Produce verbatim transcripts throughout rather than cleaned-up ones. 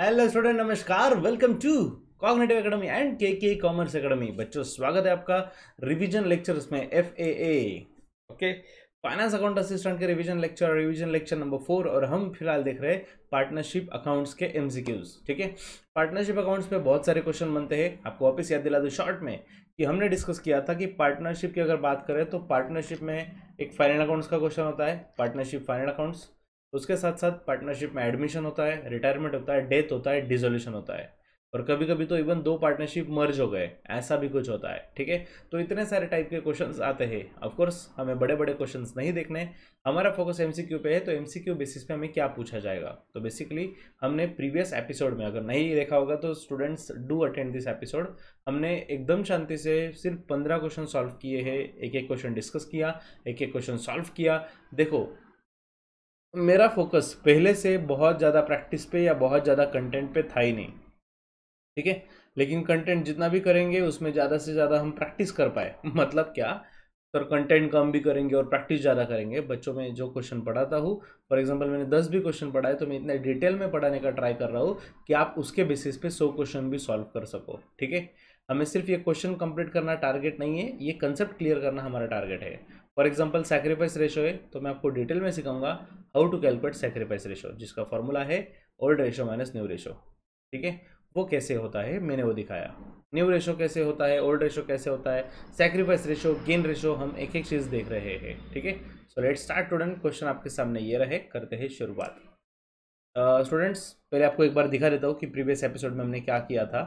Hello student, नमस्कार। Welcome to cognitive academy and K K commerce academy. बच्चों, स्वागत है आपका रिवीजन लेक्चर्स में, F A A okay, finance account assistant के revision lecture revision lecture number four. और हम फिलहाल देख रहे हैं पार्टनरशिप अकाउंट्स के एमसीक्यूज। ठीक है, पार्टनरशिप अकाउंट्स पे बहुत सारे क्वेश्चन बनते हैं। आपको वापस याद दिला दूं शॉर्ट में कि हमने डिस्कस किया था कि पार्टनरशिप की अगर बात करें तो पार्टनरशिप में एक फाइनल अकाउंट्स का क्वेश्चन होता है, पार्टनरशिप फाइनल अकाउंट्स। उसके साथ साथ पार्टनरशिप में एडमिशन होता है, रिटायरमेंट होता है, डेथ होता है, डिसोल्यूशन होता है, और कभी कभी तो इवन दो पार्टनरशिप मर्ज हो गए, ऐसा भी कुछ होता है। ठीक है, तो इतने सारे टाइप के क्वेश्चंस आते हैं। ऑफ कोर्स हमें बड़े बड़े क्वेश्चंस नहीं देखने, हमारा फोकस एमसीक्यू पे है। तो एमसीक्यू बेसिस पे हमें क्या पूछा जाएगा, तो बेसिकली हमने प्रीवियस एपिसोड में, अगर नहीं देखा होगा तो students do attend this episode. हमने एकदम शांति से सिर्फ पंद्रह क्वेश्चन सॉल्व किए हैं, एक एक क्वेश्चन डिस्कस किया, एक एक क्वेश्चन सॉल्व किया। देखो, मेरा फोकस पहले से बहुत ज़्यादा प्रैक्टिस पे या बहुत ज़्यादा कंटेंट पे था ही नहीं। ठीक है, लेकिन कंटेंट जितना भी करेंगे उसमें ज़्यादा से ज़्यादा हम प्रैक्टिस कर पाए। मतलब क्या सर, कंटेंट कम भी करेंगे और प्रैक्टिस ज़्यादा करेंगे। बच्चों में जो क्वेश्चन पढ़ाता हूँ, फॉर एग्जांपल मैंने दस भी क्वेश्चन पढ़ाए तो मैं इतना डिटेल में पढ़ाने का ट्राई कर रहा हूँ कि आप उसके बेसिस पे सौ क्वेश्चन भी सॉल्व कर सको। ठीक है, हमें सिर्फ ये क्वेश्चन कंप्लीट करना टारगेट नहीं है, ये कंसेप्ट क्लियर करना हमारा टारगेट है। फॉर एग्जाम्पल सैक्रिफाइस रेशो है तो मैं आपको डिटेल में सिखाऊंगा how to calculate sacrifice ratio, जिसका फॉर्मूला है old ratio minus new ratio. ठीक है, वो कैसे होता है मैंने वो दिखाया। न्यू रेशो कैसे होता है, ओल्ड रेशो कैसे होता है, सैक्रिफाइस रेशो, गेन रेशो, हम एक एक चीज़ देख रहे हैं। ठीक है, so let's start student. Question आपके सामने ये रहे, करते हैं शुरुआत। स्टूडेंट्स uh, पहले आपको एक बार दिखा देता हूँ कि प्रीवियस एपिसोड में हमने क्या किया था।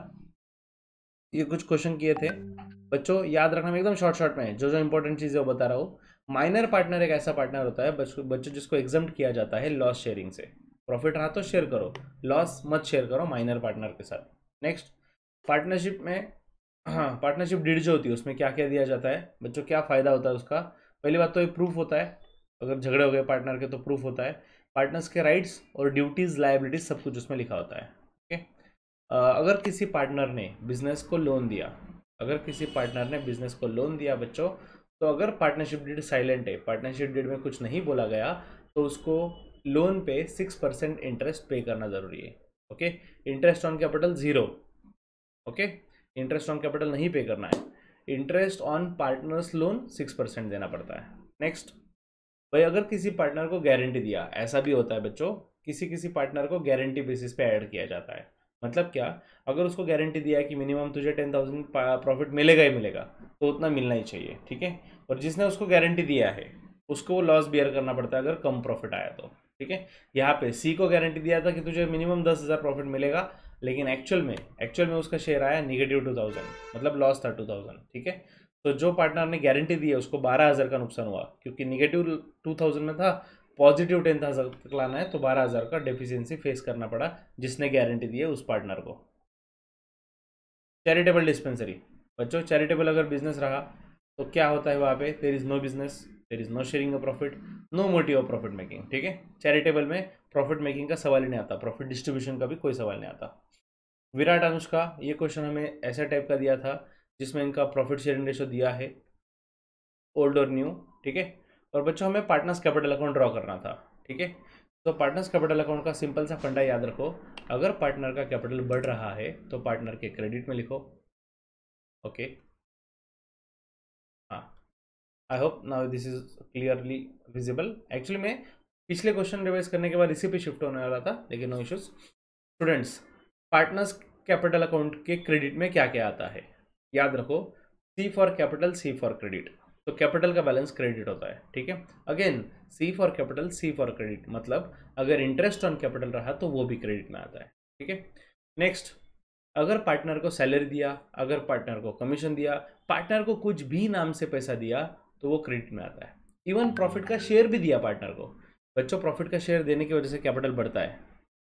ये कुछ क्वेश्चन किए थे बच्चों, याद रखना। मैं एकदम शॉर्ट शॉर्ट में जो जो इंपॉर्टेंट चीज़ें वो बता रहा हूँ। माइनर पार्टनर एक ऐसा पार्टनर होता है बच्चों बच्चों जिसको एग्जम्प्ट किया जाता है लॉस शेयरिंग से। प्रॉफिट रहा तो शेयर करो, लॉस मत शेयर करो माइनर पार्टनर के साथ। नेक्स्ट, पार्टनरशिप में, हाँ, पार्टनरशिप डीड जो होती है उसमें क्या क्या दिया जाता है बच्चों, क्या फ़ायदा होता है उसका। पहली बात तो ये प्रूफ होता है, अगर झगड़े हो गए पार्टनर के तो प्रूफ होता है। पार्टनर्स के राइट्स और ड्यूटीज़, लायबिलिटीज सब कुछ उसमें लिखा होता है। ओके, अगर किसी पार्टनर ने बिजनेस को लोन दिया अगर किसी पार्टनर ने बिजनेस को लोन दिया बच्चों, तो अगर पार्टनरशिप डीड साइलेंट है, पार्टनरशिप डीड में कुछ नहीं बोला गया, तो उसको लोन पे सिक्स परसेंट इंटरेस्ट पे करना जरूरी है। Okay, interest on capital zero. Okay, interest on capital नहीं पे करना है, interest on partners loan six percent देना पड़ता है। नेक्स्ट भाई, अगर किसी पार्टनर को गारंटी दिया, ऐसा भी होता है बच्चों, किसी किसी पार्टनर को गारंटी बेसिस पे ऐड किया जाता है। मतलब क्या, अगर उसको गारंटी दिया है कि मिनिमम तुझे टेन थाउजेंड प्रॉफिट मिलेगा ही मिलेगा, तो उतना मिलना ही चाहिए। ठीक है, और जिसने उसको गारंटी दिया है उसको वो लॉस बियर करना पड़ता है अगर कम प्रॉफिट आया तो। ठीक है, यहाँ पे सी को गारंटी दिया था कि तुझे मिनिमम दस हज़ार प्रॉफिट मिलेगा, लेकिन एक्चुअल में एक्चुअल में उसका शेयर आया निगेटिव टू थाउजेंड, मतलब लॉस था टू थाउजेंड। ठीक है, तो जो पार्टनर ने गारंटी दी है उसको बारह हज़ार का नुकसान हुआ, क्योंकि निगेटिव टू थाउजेंड में था, पॉजिटिव टेन थाउजेंड तक लाना है, तो बारह हज़ार का डेफिशिएंसी फेस करना पड़ा जिसने गारंटी दी है उस पार्टनर को। चैरिटेबल डिस्पेंसरी बच्चों, चैरिटेबल अगर बिजनेस रहा तो क्या होता है वहाँ पे, there is no business, there is no sharing of profit, no motive of profit making. ठीक है, चैरिटेबल में प्रॉफिट मेकिंग का सवाल ही नहीं आता, प्रॉफिट डिस्ट्रीब्यूशन का भी कोई सवाल नहीं आता। विराट अनुष्का, ये क्वेश्चन हमें ऐसा टाइप का दिया था जिसमें इनका प्रॉफिट शेयरिंग रेशो दिया है ओल्ड और न्यू। ठीक है, और बच्चों हमें पार्टनर्स कैपिटल अकाउंट ड्रॉ करना था। ठीक है, तो पार्टनर्स कैपिटल अकाउंट का सिंपल सा फंडा याद रखो, अगर पार्टनर का कैपिटल बढ़ रहा है तो पार्टनर के क्रेडिट में लिखो। ओके, हाँ, I hope now this is clearly visible. Actually मैं पिछले क्वेश्चन रिवाइज करने के बाद इसी पे शिफ्ट होने वाला था, लेकिन no issues. Students, partners capital account के क्रेडिट में क्या क्या आता है याद रखो, C for capital, C for credit. तो कैपिटल का बैलेंस क्रेडिट होता है। ठीक है, again C for capital, C for credit, मतलब अगर इंटरेस्ट ऑन कैपिटल रहा तो वो भी क्रेडिट में आता है। ठीक है, नेक्स्ट, अगर पार्टनर को सैलरी दिया, अगर पार्टनर को कमीशन दिया, पार्टनर को कुछ भी नाम से पैसा दिया, तो वो क्रेडिट में आता है। इवन प्रॉफिट का शेयर भी दिया पार्टनर को बच्चों, प्रॉफिट का शेयर देने की वजह से कैपिटल बढ़ता है,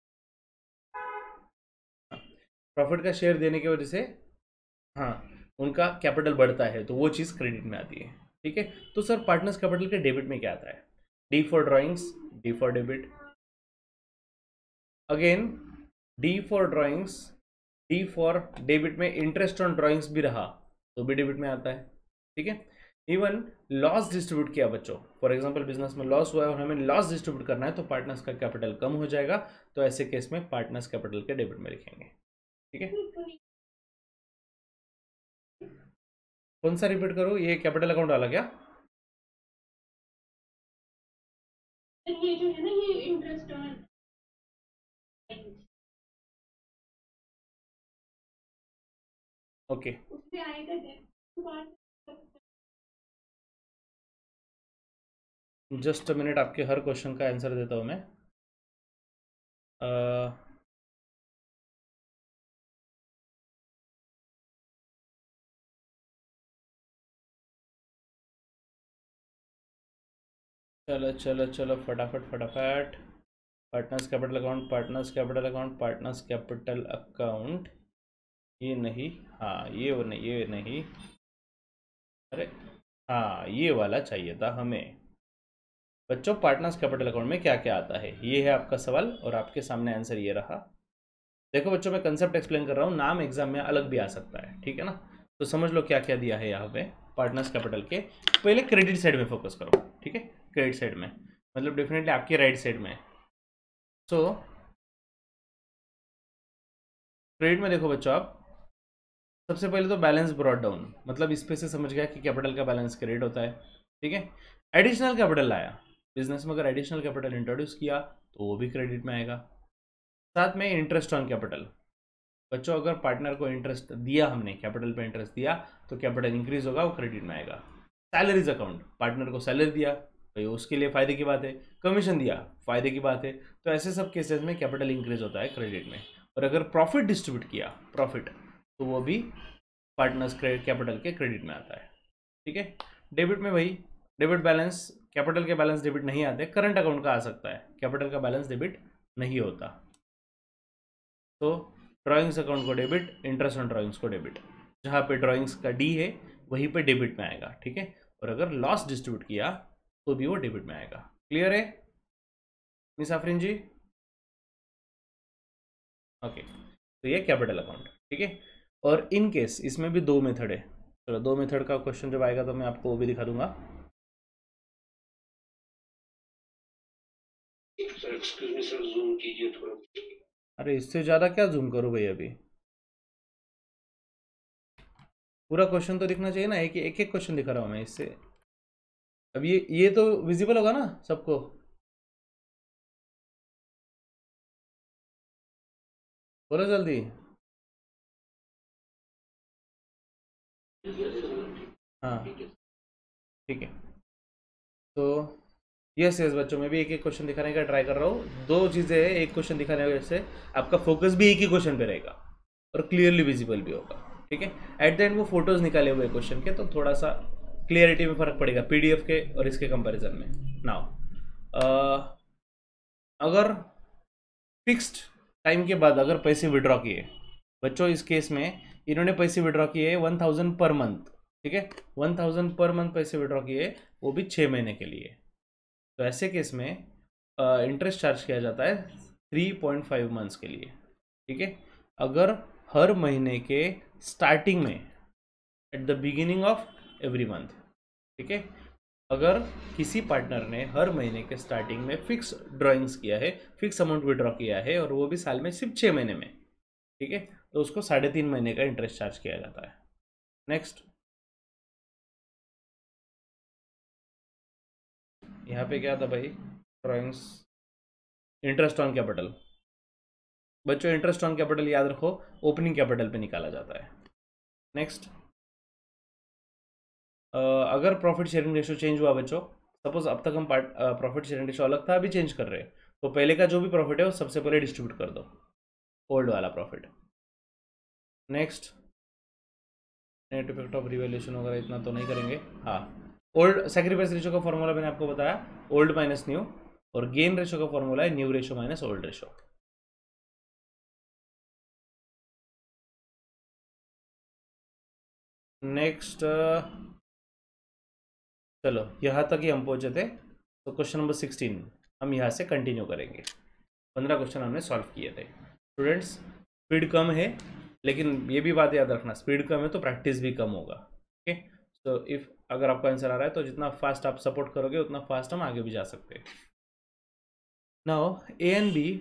प्रॉफिट का शेयर देने की वजह से, हाँ, उनका कैपिटल बढ़ता है, तो वो चीज़ क्रेडिट में आती है। ठीक है, तो सर पार्टनर्स कैपिटल के डेबिट में क्या आता है, D for drawings, D for debit, again D for drawings, D for debit में इंटरेस्ट ऑन ड्राइंग्स भी रहा तो भी डेबिट में आता है। ठीक है, इवन लॉस डिस्ट्रीब्यूट किया बच्चों, फॉर एग्जांपल बिजनेस में लॉस हुआ है और हमें लॉस डिस्ट्रीब्यूट करना है तो पार्टनर्स का कैपिटल कम हो जाएगा, तो ऐसे केस में पार्टनर्स कैपिटल के डेबिट में लिखेंगे। ठीक है, कौन सा रिपीट करूँ, ये कैपिटल अकाउंट वाला क्या? ये जो है ना ये इंटरेस्ट ऑन ओके, उसमें आएगा डेट। जस्ट अ मिनट, आपके हर क्वेश्चन का आंसर देता हूँ मैं। uh, चलो चलो चलो फटाफट फटाफट। Partners capital account, partners capital account, partners capital account, ये नहीं, हाँ ये वो नहीं, ये नहीं, अरे हाँ ये वाला चाहिए था हमें। बच्चों पार्टनर्स कैपिटल अकाउंट में क्या क्या आता है, ये है आपका सवाल और आपके सामने आंसर ये रहा। देखो बच्चों मैं कंसेप्ट एक्सप्लेन कर रहा हूँ, नाम एग्जाम में अलग भी आ सकता है, ठीक है ना, तो समझ लो क्या क्या दिया है यहाँ पे पार्टनर्स कैपिटल के। पहले क्रेडिट साइड में फोकस करो, ठीक है, क्रेडिट साइड में मतलब डेफिनेटली आपकी राइट साइड में। सो क्रेडिट में देखो बच्चों, आप सबसे पहले तो बैलेंस ब्रॉट डाउन, मतलब इस पे से समझ गया कि कैपिटल का बैलेंस क्रेडिट होता है, ठीक है। एडिशनल कैपिटल लाया बिजनेस में, अगर एडिशनल कैपिटल इंट्रोड्यूस किया तो वो भी क्रेडिट में आएगा। साथ में इंटरेस्ट ऑन कैपिटल, बच्चों अगर पार्टनर को इंटरेस्ट दिया, हमने कैपिटल पे इंटरेस्ट दिया तो कैपिटल इंक्रीज होगा, वो क्रेडिट में आएगा। सैलरीज अकाउंट, पार्टनर को सैलरी दिया भाई उसके लिए फायदे की बात है, कमीशन दिया फायदे की बात है, तो ऐसे सब केसेस में कैपिटल इंक्रीज होता है क्रेडिट में। और अगर प्रॉफिट डिस्ट्रीब्यूट किया, प्रॉफिट, तो वो भी पार्टनर्स कैपिटल के क्रेडिट में आता है, ठीक है। डेबिट में भाई डेबिट बैलेंस, कैपिटल के बैलेंस डेबिट नहीं आते, करंट अकाउंट का आ सकता है, कैपिटल का बैलेंस डेबिट नहीं होता। तो ड्राइंग्स अकाउंट को डेबिट, इंटरेस्ट ऑन ड्राइंग्स को डेबिट, जहाँ पे ड्राइंग्स का डी है वहीं पे डेबिट में आएगा, ठीक है। और अगर लॉस डिस्ट्रीब्यूट किया तो भी वो डेबिट में आएगा। क्लियर है मिस आफरीन जी? ओके, तो ये कैपिटल अकाउंट, ठीक है। और इन केस इसमें भी दो मेथड है, चलो दो मेथड का क्वेश्चन जब आएगा तो मैं आपको वो भी दिखा दूंगा। Sir excuse me sir, zoom कीजिए थोड़ा। अरे इससे ज़्यादा क्या जूम करूँ भाई, अभी पूरा क्वेश्चन तो दिखना चाहिए ना, एक एक एक क्वेश्चन दिखा रहा हूँ मैं इससे। अब ये ये तो विजिबल होगा ना सबको? बोलो जल्दी। हाँ ठीक है, तो यस यस बच्चों, मैं भी एक एक क्वेश्चन दिखाने का ट्राई कर रहा हूँ। दो चीज़ें हैं, एक क्वेश्चन दिखाने से आपका फोकस भी एक ही क्वेश्चन पे रहेगा और क्लियरली विजिबल भी होगा, ठीक है। एट द एंड वो फोटोज निकाले हुए क्वेश्चन के, तो थोड़ा सा क्लियरिटी में फर्क पड़ेगा पीडीएफ के और इसके कंपैरिजन में। नाउ अगर फिक्स्ड टाइम के बाद अगर पैसे विड्रॉ किए, बच्चों इस केस में इन्होंने पैसे विड्रॉ किए वन थाउजेंड पर मंथ, ठीक है, वन थाउजेंड पर मंथ पैसे विड्रॉ किए, वो भी छः महीने के लिए, तो ऐसे केस में इंटरेस्ट चार्ज किया जाता है थ्री पॉइंट फाइव मंथ्स के लिए, ठीक है। अगर हर महीने के स्टार्टिंग में, at the beginning of every month, ठीक है, अगर किसी पार्टनर ने हर महीने के स्टार्टिंग में फिक्स ड्राइंग्स किया है, फिक्स अमाउंट विड्रॉ किया है और वो भी साल में सिर्फ छः महीने में, ठीक है, तो उसको साढ़े तीन महीने का इंटरेस्ट चार्ज किया जाता है। नेक्स्ट, यहाँ पे क्या था भाई, ड्राइंग्स, इंटरेस्ट ऑन कैपिटल। बच्चों इंटरेस्ट ऑन कैपिटल याद रखो, ओपनिंग कैपिटल पे निकाला जाता है। नेक्स्ट, अगर प्रॉफिट शेयरिंग रेशो चेंज हुआ बच्चों, सपोज अब तक हम पार्ट प्रॉफिट शेयरिंग रेशो अलग था, अभी चेंज कर रहे हैं, तो पहले का जो भी प्रॉफिट है वो सबसे पहले डिस्ट्रीब्यूट कर दो, ओल्ड वाला profit. Next, net effect of revaluation वगैरह इतना तो नहीं करेंगे। हाँ, ओल्ड सैक्रिफाइस रेशो का फॉर्मूला मैंने आपको बताया, ओल्ड माइनस न्यू, और गेन रेशो का फॉर्मूला है new ratio minus old ratio. Next, चलो यहाँ तक ही हम पहुँचे थे, तो क्वेश्चन नंबर सिक्सटीन हम यहाँ से कंटिन्यू करेंगे। पंद्रह क्वेश्चन हमने सॉल्व किए थे स्टूडेंट्स। स्पीड कम है, लेकिन ये भी बात याद रखना, स्पीड कम है तो प्रैक्टिस भी कम होगा, ओके। सो इफ अगर आपको आंसर आ रहा है तो जितना फास्ट आप सपोर्ट करोगे उतना फास्ट हम आगे भी जा सकते हैं। नाउ ए एंड बी,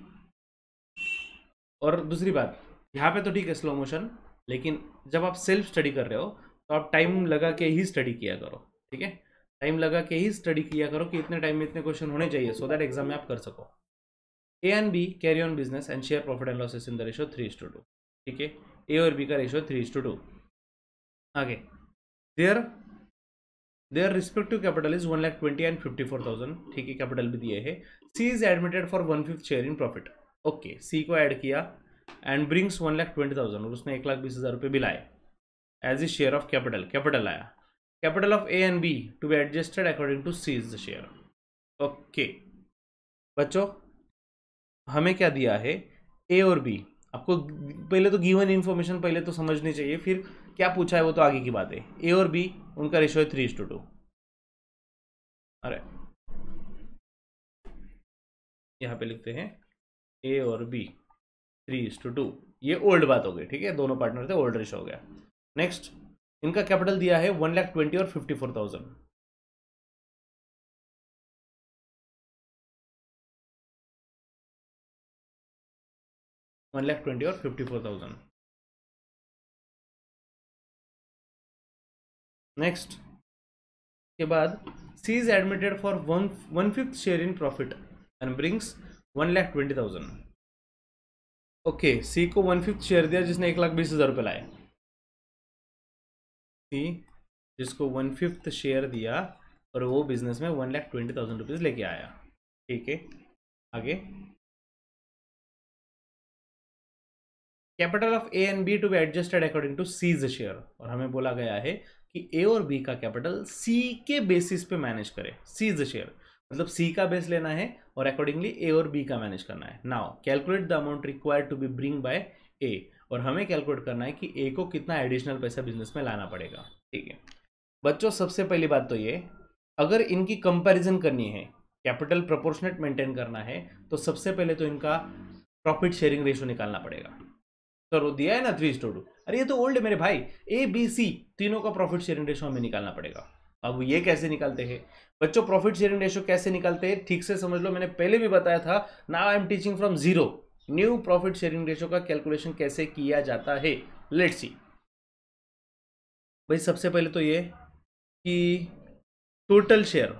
और दूसरी बात यहाँ पे तो ठीक है स्लो मोशन, लेकिन जब आप सेल्फ स्टडी कर रहे हो तो आप टाइम लगा के ही स्टडी किया करो, ठीक है। टाइम लगा के ही स्टडी किया करो कि इतने टाइम में इतने क्वेश्चन होने चाहिए, सो दैट एग्जाम में आप कर सको। A and B carry on business and share profit and losses in the ratio three is to two, ठीक है। ए और बी का ratio three is to two. आगे their their respective capital is one lakh twenty and fifty four thousand, ठीक है, capital भी दिए है। C is admitted for one fifth share in profit, okay. C को ऐड किया and brings one lakh twenty thousand, और उसने एक लाख बीस हज़ार रुपये भी लाए as his share of capital, capital आया। Capital of A and B to be adjusted according to C is the share, okay. बच्चों हमें क्या दिया है, ए और बी। आपको पहले तो गिवन इन्फॉर्मेशन पहले तो समझनी चाहिए, फिर क्या पूछा है वो तो आगे की बात है। ए और बी उनका रेशियो है थ्री इज टू टू। अरे यहाँ पे लिखते हैं ए और B three is to two, ये ओल्ड बात हो गई, ठीक है, दोनों पार्टनर थे, ओल्ड रेशियो हो गया। नेक्स्ट इनका कैपिटल दिया है वन लाख ट्वेंटी और fifty four thousand, one lakh twenty और फिफ्टी फोर थाउजेंड। नेक्स्ट के बाद C is admitted for one one fifth share in profit and brings one lakh twenty thousand, okay. C को वन फिफ्थ शेयर दिया जिसने एक लाख बीस हजार रुपये लाए, सी जिसको वन फिफ्थ शेयर दिया और वो बिजनेस में one lakh twenty thousand rupees लेके आया, ठीक है। आगे capital of A and B to be adjusted according to C's share, और हमें बोला गया है कि ए और बी का कैपिटल सी के बेसिस पे मैनेज करे। सीज शेयर मतलब सी का बेस लेना है और अकॉर्डिंगली ए और बी का मैनेज करना है। Now calculate the amount required to be bring by A, और हमें कैलकुलेट करना है कि ए को कितना एडिशनल पैसा बिजनेस में लाना पड़ेगा, ठीक है। बच्चों सबसे पहली बात तो ये, अगर इनकी कंपैरिजन करनी है, कैपिटल प्रोपोर्शनेट मेंटेन करना है, तो सबसे पहले तो इनका प्रॉफिट शेयरिंग रेशियो निकालना पड़ेगा। तो दिया है ना थ्री इज टू टू, अरे ये तो ओल्ड है मेरे भाई, ए बी सी तीनों का प्रॉफिट शेयरिंग रेशियो हमें निकालना पड़ेगा। अब ये कैसे निकालते हैं बच्चों, प्रॉफिट शेयरिंग रेशियो कैसे निकालते हैं ठीक से समझ लो, मैंने पहले भी बताया था। Now I am teaching from zero, new profit sharing ratio का कैलकुलेशन कैसे किया जाता है, लेट्स सी। भाई सबसे पहले तो ये कि टोटल शेयर,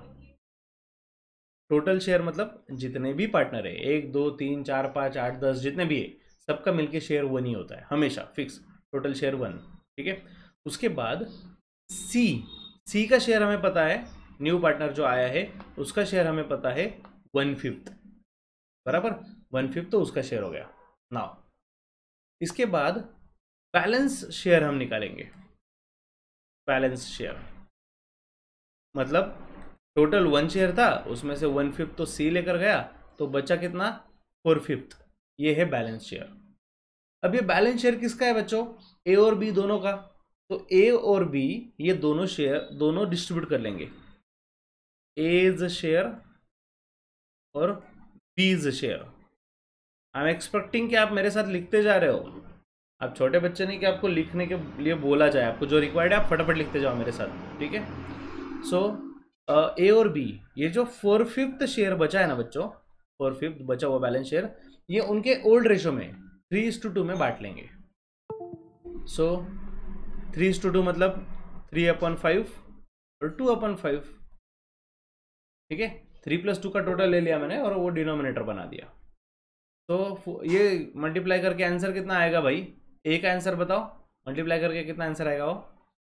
टोटल शेयर मतलब जितने भी पार्टनर है, एक दो तीन चार पाँच आठ दस जितने भी है, सबका मिलके शेयर वन ही होता है हमेशा, फिक्स टोटल शेयर वन, ठीक है। उसके बाद सी, सी का शेयर हमें पता है, न्यू पार्टनर जो आया है उसका शेयर हमें पता है वन फिफ्थ, बराबर, वन फिफ्थ तो उसका शेयर हो गया। नाउ इसके बाद बैलेंस शेयर हम निकालेंगे। बैलेंस शेयर मतलब टोटल वन शेयर था, उसमें से वन फिफ्थ तो सी लेकर गया, तो बचा कितना, फोर फिफ्थ, ये है बैलेंस शेयर। अब ये बैलेंस शेयर किसका है बच्चों, ए और बी दोनों का, तो ए और बी ये दोनों शेयर दोनों डिस्ट्रीब्यूट कर लेंगे, एज शेयर और बीज शेयर। आई एम एक्सपेक्टिंग कि आप मेरे साथ लिखते जा रहे हो, आप छोटे बच्चे नहीं कि आपको लिखने के लिए बोला जाए, आपको जो रिक्वायर्ड है आप फटाफट लिखते जाओ मेरे साथ, ठीक है। सो ए और बी, ये जो फोर फिफ्थ शेयर बचा है ना बच्चों, फोर फिफ्थ बचा हुआ बैलेंस शेयर, ये उनके ओल्ड रेशो में थ्री इज टू टू में बांट लेंगे। So three is to two मतलब थ्री अपॉन फाइव और टू अपॉन फाइव, ठीक है। थ्री प्लस टू का टोटल ले लिया मैंने और वो डिनोमिनेटर बना दिया। तो ये मल्टीप्लाई करके आंसर कितना आएगा भाई, ए का आंसर बताओ, मल्टीप्लाई करके कितना आंसर आएगा वो,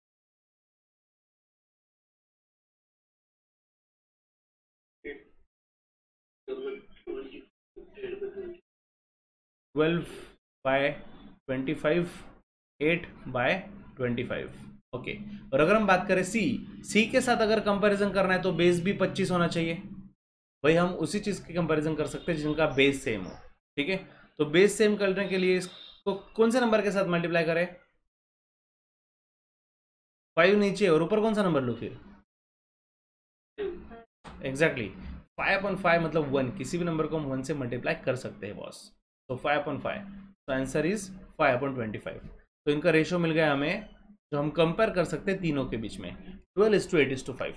twelve by twenty five, eight by twenty five, okay. और अगर हम बात करें सी, सी के साथ अगर कंपैरिजन करना है तो बेस भी पच्चीस होना चाहिए भाई, हम उसी चीज की कंपैरिजन कर सकते हैं जिनका बेस सेम हो, ठीक है। तो बेस सेम करने के लिए इसको कौन से नंबर के साथ मल्टीप्लाई करें, फाइव नीचे और ऊपर कौन सा नंबर लो फिर, एग्जैक्टली फाइव अपॉन फाइव मतलब वन, किसी भी नंबर को हम वन से मल्टीप्लाई कर सकते हैं बॉस। तो फाइव अपॉन फाइव, तो answer is five upon twenty five. तो इनका रेशियो मिल गया हमें, जो हम कंपेयर कर सकते हैं तीनों के बीच में, twelve is to eight is to five,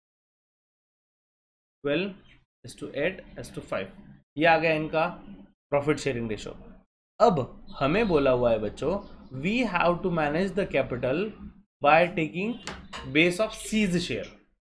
twelve is to eight is to five, ये आ गया इनका प्रॉफिट शेयरिंग रेशो। अब हमें बोला हुआ है बच्चों, we have to manage the capital by taking base of C's share,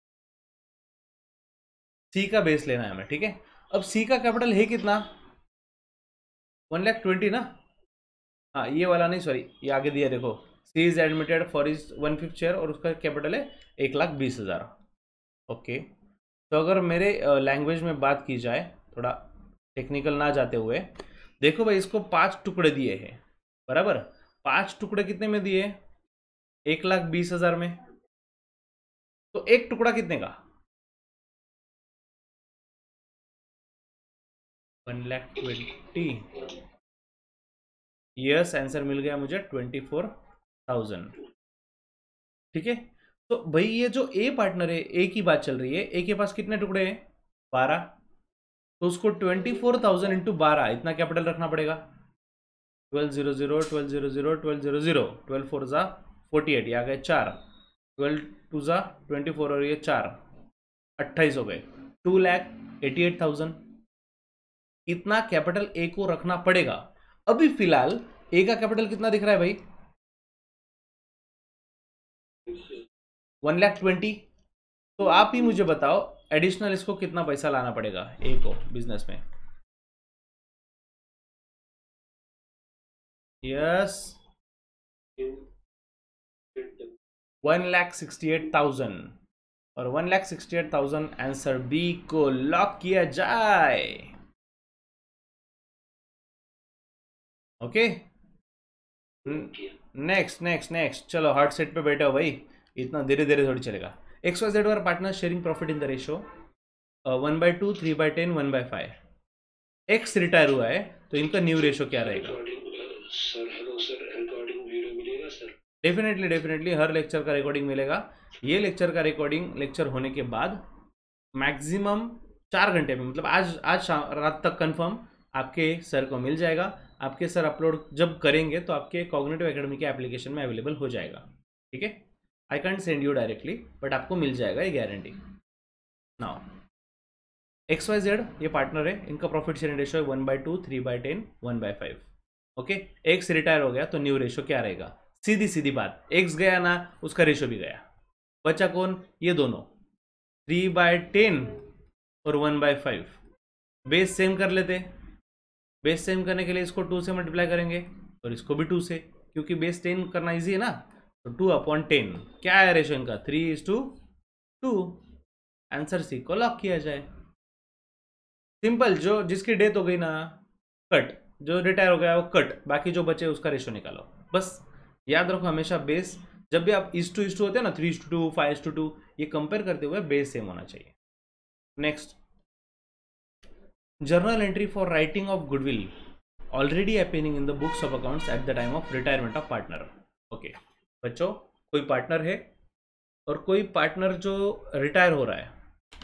C का बेस लेना है हमें, ठीक है। अब सी का कैपिटल है कितना, वन लैख ट्वेंटी ना, हाँ ये वाला नहीं, सॉरी ये आगे दिया देखो, C is admitted for is one fifth share और उसका कैपिटल है एक लाख बीस हजार। ओके, तो अगर मेरे लैंग्वेज में बात की जाए, थोड़ा टेक्निकल ना जाते हुए, देखो भाई इसको पांच टुकड़े दिए हैं, बराबर, पांच टुकड़े कितने में दिए, एक लाख बीस हजार में, तो एक टुकड़ा कितने का, one lakh twenty, yes answer मिल गया मुझे ट्वेंटी फोर थाउजेंड, ठीक है। तो भाई ये जो ए पार्टनर है, ए की बात चल रही है, ए के पास कितने टुकड़े हैं, बारह, तो उसको ट्वेंटी फोर थाउजेंड इंटू बारह इतना कैपिटल रखना पड़ेगा, twelve zero zero twelve zero zero twelve zero zero, twelve four जा फोर्टी एट, ये आ गए चार, ट्वेल्व टू जा ट्वेंटी फोर और ये चार, अट्ठाईस हो गए, two lakh eighty eight thousand, इतना कैपिटल ए को रखना पड़ेगा। अभी फिलहाल ए का कैपिटल कितना दिख रहा है भाई, वन लैख ट्वेंटी, तो आप ही मुझे बताओ एडिशनल इसको कितना पैसा लाना पड़ेगा ए को बिजनेस में, yes one lakh sixty eight thousand, और one lakh sixty eight thousand answer B को लॉक किया जाए। ओके, नेक्स्ट नेक्स्ट नेक्स्ट, चलो हार्ड सेट पे बैठे हो भाई, इतना धीरे धीरे थोड़ी चलेगा। X Y Z were partner sharing profit in the ratio one by two, three by ten, one by five, X retire हुआ है तो इनका न्यू रेशियो क्या रहेगा, sir hello sir, recording video मिलेगा सर, डेफिनेटली डेफिनेटली हर lecture का recording मिलेगा। ये लेक्चर का रिकॉर्डिंग लेक्चर होने के बाद मैक्सिमम चार घंटे में, मतलब आज आज शाम रात तक कंफर्म आपके सर को मिल जाएगा। आपके सर अपलोड जब करेंगे तो आपके कॉग्निटिव एकेडमी के एप्लीकेशन में अवेलेबल हो जाएगा, ठीक है। I can't send you directly, but आपको मिल जाएगा, ये guarantee. Now X Y Z ये पार्टनर है, इनका प्रॉफिट शेयरिंग रेशियो है one by two, three by ten, one by five. Okay, X retire हो गया तो न्यू रेशियो क्या रहेगा, सीधी सीधी बात, एक्स गया ना उसका रेशियो भी गया, बचा कौन, ये दोनों, थ्री बाय टेन और one by five. Base same कर लेते, बेस सेम करने के लिए इसको टू से मल्टीप्लाई करेंगे और इसको भी टू से, क्योंकि बेस टेन करना इजी है ना, तो टू अपॉन टेन, क्या है रेशियो इनका, three is to two, answer C को लॉक किया जाए। सिंपल, जो जिसकी डेथ हो गई ना कट, जो रिटायर हो गया वो कट, बाकी जो बचे उसका रेशियो निकालो, बस याद रखो हमेशा बेस, जब भी आप इस टू इस टू होते हैं ना, three is to two, five is to two, ये कंपेयर करते हुए बेस सेम होना चाहिए। Next, journal entry for writing off goodwill already appearing in the books of accounts at the time of retirement of partner. Okay बच्चों, कोई partner है और कोई पार्टनर जो रिटायर हो रहा है,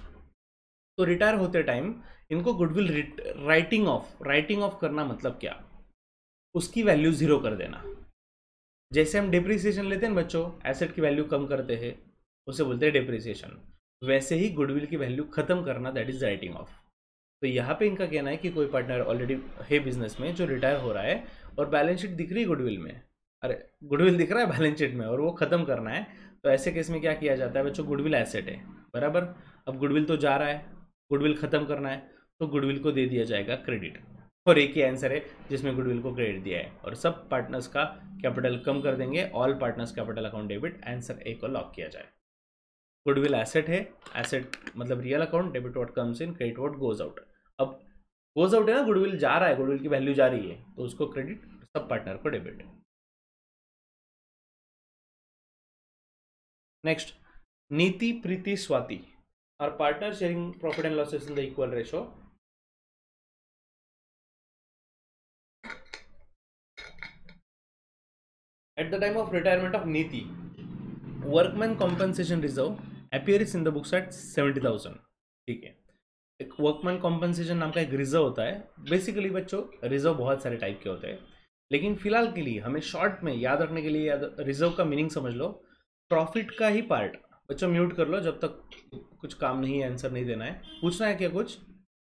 तो रिटायर होते टाइम इनको goodwill writing off, writing off करना मतलब क्या, उसकी वैल्यू जीरो कर देना। जैसे हम डिप्रिसिएशन लेते हैं बच्चों, एसेट की वैल्यू कम करते हैं, उसे बोलते हैं डिप्रिसिएशन, वैसे ही गुडविल की वैल्यू खत्म करना, दैट इज राइटिंग ऑफ। तो यहाँ पे इनका कहना है कि कोई पार्टनर ऑलरेडी है बिजनेस में जो रिटायर हो रहा है और बैलेंस शीट दिख रही है गुडविल में, अरे गुडविल दिख रहा है बैलेंस शीट में और वो खत्म करना है, तो ऐसे केस में क्या किया जाता है बच्चों, गुडविल एसेट है बराबर, अब गुडविल तो जा रहा है, गुडविल खत्म करना है, तो गुडविल को दे दिया जाएगा क्रेडिट, और एक ही आंसर है जिसमें गुडविल को क्रेडिट दिया है, और सब पार्टनर्स का कैपिटल कम कर देंगे, all partners capital account debit, answer A को लॉक किया जाए। गुडविल एसेट है, एसेट मतलब real account, debit what comes in, credit what goes out. अब गोज आउट है ना, गुडविल जा रहा है, गुडविल की वैल्यू जा रही है, तो उसको क्रेडिट, सब पार्टनर को debit. Next, Niti Preeti Swati are partner sharing profit and losses in the equal ratio. At the time of retirement of Niti, workman compensation reserve appears in the books at seventy thousand। ठीक है, एक workman compensation नाम का एक reserve होता है। Basically बच्चों reserve बहुत सारे टाइप के होते हैं, लेकिन फिलहाल के लिए हमें शॉर्ट में याद रखने के लिए याद रिजर्व का मीनिंग समझ लो, प्रॉफिट का ही पार्ट। बच्चों म्यूट कर लो जब तक कुछ काम नहीं है, आंसर नहीं देना है। पूछना है क्या कुछ?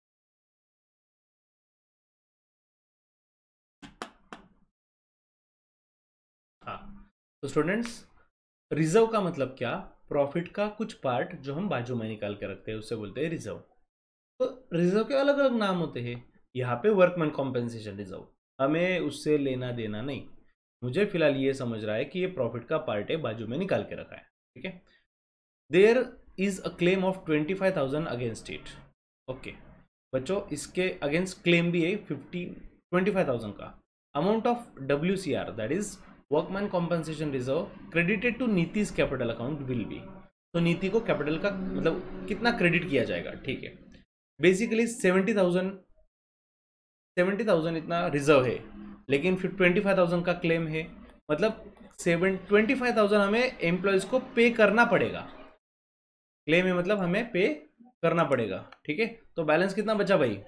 हाँ, तो स्टूडेंट्स रिजर्व का मतलब क्या? प्रॉफिट का कुछ पार्ट जो हम बाजू में निकाल के रखते हैं, उससे बोलते हैं रिजर्व। तो रिजर्व के अलग अलग नाम होते हैं। यहाँ पे वर्कमैन कॉम्पेंसेशन रिजर्व, हमें उससे लेना देना नहीं। मुझे फिलहाल ये समझ रहा है कि ये प्रॉफिट का पार्ट है, बाजू में निकाल के रखा है, ठीक है। There is a claim of twenty five thousand against it. Okay बच्चों, इसके अगेंस्ट क्लेम भी है फिफ्टी ट्वेंटी फाइव थाउजेंड का। Amount of W C R that is workman compensation reserve credited to Niti's capital account will be. तो नीति को capital का मतलब कितना क्रेडिट किया जाएगा, ठीक है। Basically seventy thousand seventy thousand इतना रिजर्व है, लेकिन फिर ट्वेंटी फाइव थाउजेंड का क्लेम है, मतलब सेवन ट्वेंटी फाइव थाउजेंड हमें एम्प्लॉयज को पे करना पड़ेगा। क्लेम है मतलब हमें पे करना पड़ेगा, ठीक है। तो बैलेंस कितना बचा भाई?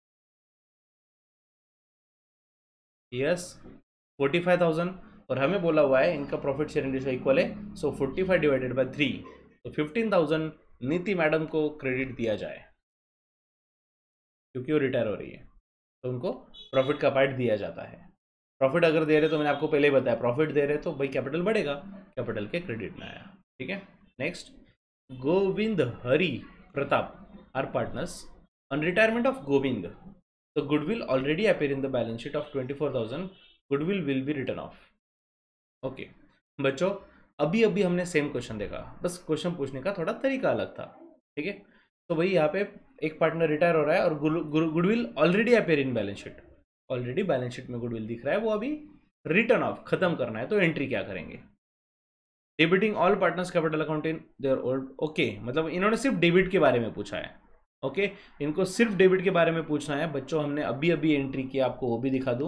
यस फोर्टी फाइव थाउजेंड, और हमें बोला हुआ है इनका प्रॉफिट शेयरिंग रेशियो इक्वल है, so forty five divided by three, तो फिफ्टीन थाउजेंड नीति मैडम को क्रेडिट दिया जाए क्योंकि वो रिटायर हो रही है, तो उनको प्रॉफिट का पार्ट दिया जाता है। प्रॉफिट अगर दे रहे तो मैंने आपको पहले ही बताया, प्रॉफिट दे रहे तो भाई कैपिटल बढ़ेगा, कैपिटल के क्रेडिट में आया, ठीक है। Next, Govind Hari Pratap are partners on retirement of Govind, तो goodwill already appear in the balance sheet of twenty four thousand, goodwill will be written off. Okay बच्चों, अभी अभी हमने सेम क्वेश्चन देखा, बस क्वेश्चन पूछने का थोड़ा तरीका अलग था, ठीक है। तो भाई यहाँ पे एक पार्टनर रिटायर हो रहा है और goodwill already appear in balance sheet, already balance sheet में गुडविल दिख रहा है, वो अभी रिटर्न ऑफ खत्म करना है, तो एंट्री क्या करेंगे? Debiting all partners capital account in their old. Okay मतलब इन्होंने सिर्फ डेबिट के बारे में पूछा है, ओके okay? इनको सिर्फ डेबिट के बारे में पूछना है। बच्चों हमने अभी अभी एंट्री किया, आपको वो भी दिखा दूं,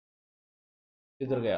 किधर गया?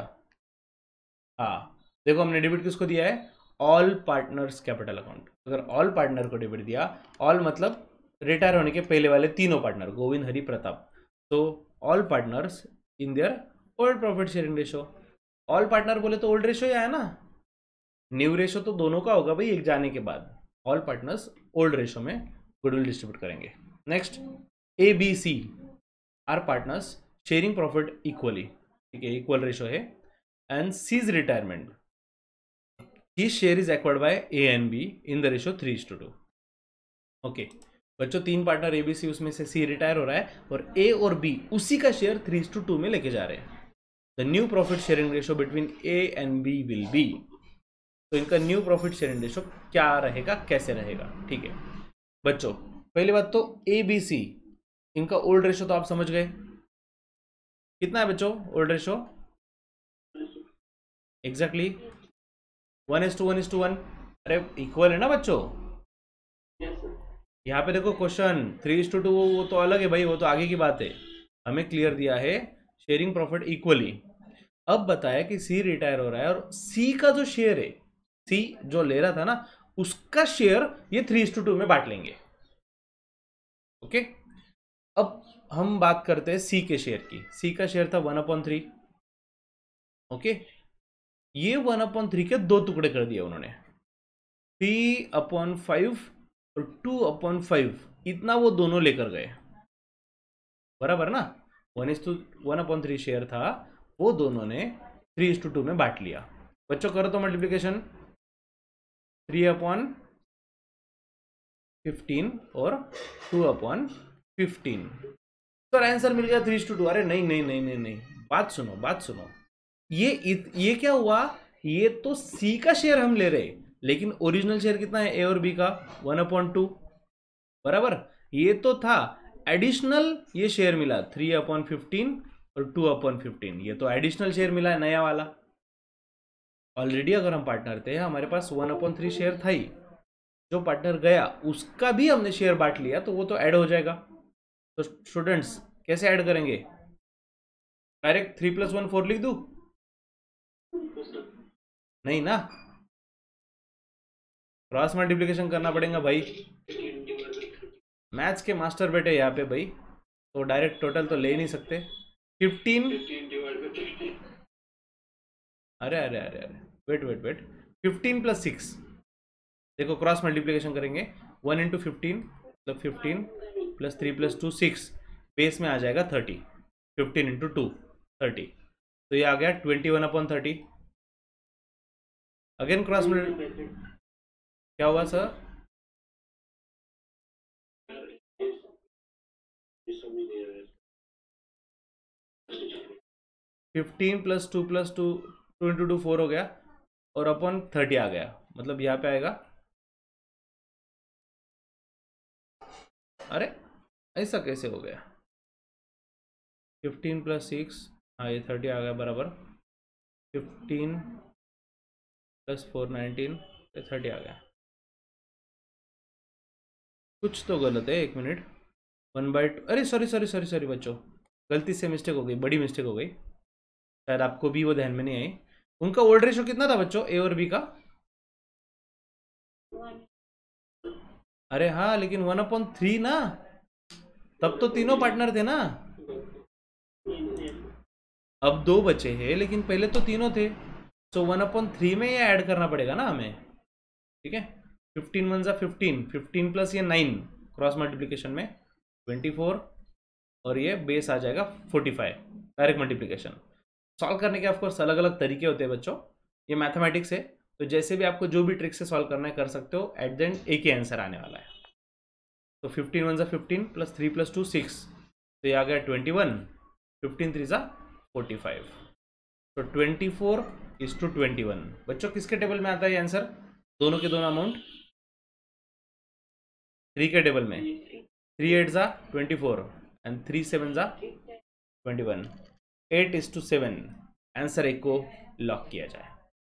हाँ देखो, हमने डेबिट किसको दिया है? All partners capital account. अगर ऑल पार्टनर को डेबिट दिया, ऑल मतलब रिटायर होने के पहले वाले तीनों पार्टनर, गोविंद हरि प्रताप, तो all partners in their old profit sharing ratio. All partner बोले तो ओल्ड रेशो ही आया ना, न्यू रेशो तो दोनों का होगा भाई एक जाने के बाद। ऑल पार्टनर्स ओल्ड रेशो में गुडविल डिस्ट्रीब्यूट करेंगे। Next, A B C are partners sharing profit equally, ठीक है, इक्वल रेशो है। And C's retirement, he share is acquired by A and B in the ratio three is to two. Okay बच्चों, तीन partner ए B सी, उसमें से C retire हो रहा है और ए और बी उसी का share three is to two में लेके जा रहे हैं। The new profit sharing ratio between A and B will be, तो इनका न्यू प्रॉफिट शेयरिंग रेशो क्या रहेगा, कैसे रहेगा, ठीक है। बच्चों पहली बात तो ए बी सी, इनका ओल्ड रेशो तो आप समझ गए, कितना है बच्चों old ratio? Exactly one is to one is to one. अरे इक्वल है ना बच्चों? यहाँ पे देखो question three is to two वो तो अलग है भाई, वो तो आगे की बात है। हमें क्लियर दिया है शेयरिंग प्रॉफिट इक्वली। अब बताया कि सी रिटायर हो रहा है और सी का जो शेयर है, सी जो ले रहा था ना, उसका शेयर ये थ्री इज टू टू में बांट लेंगे। ओके अब हम बात करते हैं सी के शेयर की। सी का शेयर था वन अपॉन थ्री, ओके ये वन अपॉन थ्री के दो टुकड़े कर दिए उन्होंने, थ्री अपॉन फाइव और टू अपॉन फाइव, इतना वो दोनों लेकर गए, बराबर ना। One is to one upon three share था, वो दोनों ने थ्री इज टू टू में बांट लिया। बच्चों करो तो मल्टीप्लीकेशन, थ्री अपॉन फिफ्टीन और टू अपॉन फिफ्टीन, तो आंसर मिल गया थ्री इज टू टू। अरे नहीं नहीं नहीं नहीं नहीं, बात सुनो बात सुनो, ये ये क्या हुआ, ये तो सी का शेयर हम ले रहे, लेकिन ओरिजिनल शेयर कितना है ए और बी का, वन अपॉन टू, बराबर। ये तो था एडिशनल, ये शेयर मिला थ्री अपॉन फिफ्टीन और टू अपॉन फिफ्टीन, ये तो एडिशनल शेयर मिला है नया वाला। ऑलरेडी अगर हम पार्टनर थे, हमारे पास वन अपॉन थ्री शेयर था ही, जो पार्टनर गया उसका भी हमने शेयर बांट लिया, तो वो तो ऐड हो जाएगा। तो स्टूडेंट्स कैसे ऐड करेंगे? Direct three plus one four लिख दूं? नहीं ना, क्रॉस मल्टीप्लिकेशन करना पड़ेगा भाई। मैथ्स के मास्टर बेटे यहाँ पे भाई, तो डायरेक्ट टोटल तो ले नहीं सकते। फिफ्टीन अरे अरे अरे अरे wait wait wait fifteen plus six, देखो क्रॉस मल्टीप्लीकेशन करेंगे, वन इंटू फिफ्टीन मतलब fifteen plus three plus two six, base में आ जाएगा thirty, fifteen into two thirty, तो ये आ गया twenty one upon thirty. Again cross multi, क्या हुआ sir? Fifteen plus two plus two, two into two four हो गया और अपॉन थर्टी आ गया, मतलब यहाँ पे आएगा, अरे ऐसा कैसे हो गया? फिफ्टीन प्लस सिक्स, हाँ ये थर्टी आ गया बराबर, fifteen plus four nineteen, thirty आ गया। कुछ तो गलत है, एक मिनट, वन बाई टू, अरे सॉरी सॉरी सॉरी सॉरी बच्चों, गलती से मिस्टेक हो गई, बड़ी मिस्टेक हो गई, शायद आपको भी वो ध्यान में नहीं आई। उनका ओल्ड रेशो कितना था बच्चों, ए और बी का? अरे हाँ लेकिन वन अपॉन थ्री ना, तब तो तीनों पार्टनर थे ना, अब दो बचे हैं लेकिन पहले तो तीनों थे, सो वन अपॉन थ्री में ये ऐड करना पड़ेगा ना हमें, ठीक है। फिफ्टीन वन जा फिफ्टीन, फिफ्टीन प्लस ये नाइन, क्रॉस मल्टीप्लीकेशन में ट्वेंटी फोर, और ये बेस आ जाएगा forty five, direct multiplication. Solve करने के ऑफकोर्स अलग अलग तरीके होते हैं बच्चों, ये मैथमेटिक्स है, तो जैसे भी आपको जो भी ट्रिक से सॉल्व करना है कर सकते हो, एट द एंड एक ही आंसर आने वाला है। तो फिफ्टीन वन जा fifteen plus three plus two six, तो ये आ गया ट्वेंटी वन, फिफ्टीन थ्री जा फोर्टी फाइव, तो twenty four is to twenty one. बच्चों किसके टेबल में आता है ये आंसर? दोनों के दोनों अमाउंट थ्री के टेबल में, थ्री एट जा twenty four and three seven जा twenty one, eight is to seven, answer एक को लॉक किया जाए,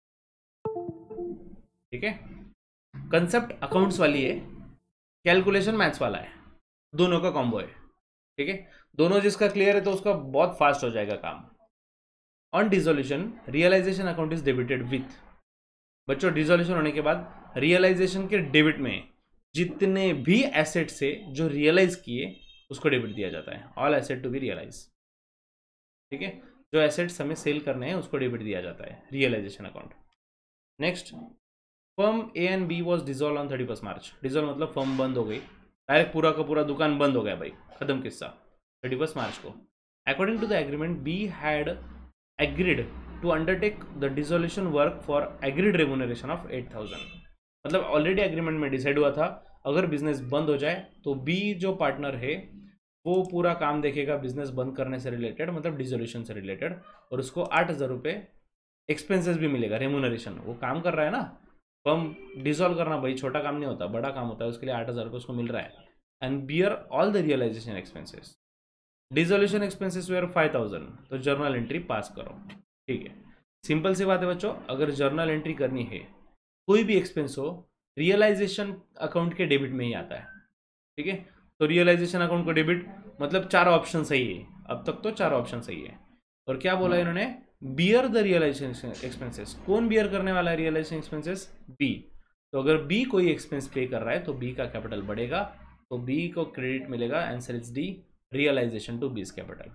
ठीक है। कंसेप्ट अकाउंट्स वाली है, कैलकुलेशन मैथ्स वाला है, दोनों का कॉम्बो है, ठीक है। दोनों जिसका क्लियर है तो उसका बहुत फास्ट हो जाएगा काम। On dissolution realisation account is debited with, बच्चों डिसोल्यूशन होने के बाद रियलाइजेशन के डेबिट में जितने भी एसेट से जो रियलाइज किए उसको डेबिट दिया जाता है, all asset to be realise, ठीक है। जो एसेट्स हमें सेल करने हैं उसको डेबिट दिया जाता है, realisation account. Next, firm A and B was dissolve on thirty first March, dissolve मतलब फर्म बंद हो गई, डायरेक्ट पूरा का पूरा दुकान बंद हो गया भाई, खत्म किस्सा, थर्टी फर्स्ट मार्च को। According to the agreement B had agreed to undertake the dissolution work for agreed remuneration of eight thousand, मतलब ऑलरेडी एग्रीमेंट में डिसाइड हुआ था अगर बिजनेस बंद हो जाए तो बी जो पार्टनर है वो पूरा काम देखेगा बिजनेस बंद करने से रिलेटेड, मतलब डिसोल्यूशन से रिलेटेड, और उसको आठ हज़ार रुपये एक्सपेंसेस भी मिलेगा, रेम्यूनरेशन, वो काम कर रहा है ना, फर्म डिसॉल्व करना भाई छोटा काम नहीं होता, बड़ा काम होता है, उसके लिए आठ हज़ार रुपये उसको मिल रहा है। And bear all the realisation expenses, dissolution expenses were five thousand, तो जर्नल एंट्री पास करो, ठीक है। सिंपल सी बात है बच्चों, अगर जर्नल एंट्री करनी है कोई भी एक्सपेंस हो, रियलाइजेशन अकाउंट के डेबिट में ही आता है, ठीक है। तो रियलाइजेशन अकाउंट को डेबिट मतलब चार ऑप्शन सही है, अब तक तो चार ऑप्शन सही है। और क्या बोला इन्होंने, बियर द रियलाइजेशन एक्सपेंसेस, कौन बियर करने वाला है रियलाइजेशन एक्सपेंसेस? बी। तो अगर बी कोई एक्सपेंस पे कर रहा है तो बी का कैपिटल बढ़ेगा, तो बी को क्रेडिट मिलेगा, answer is D, realisation to B's capital.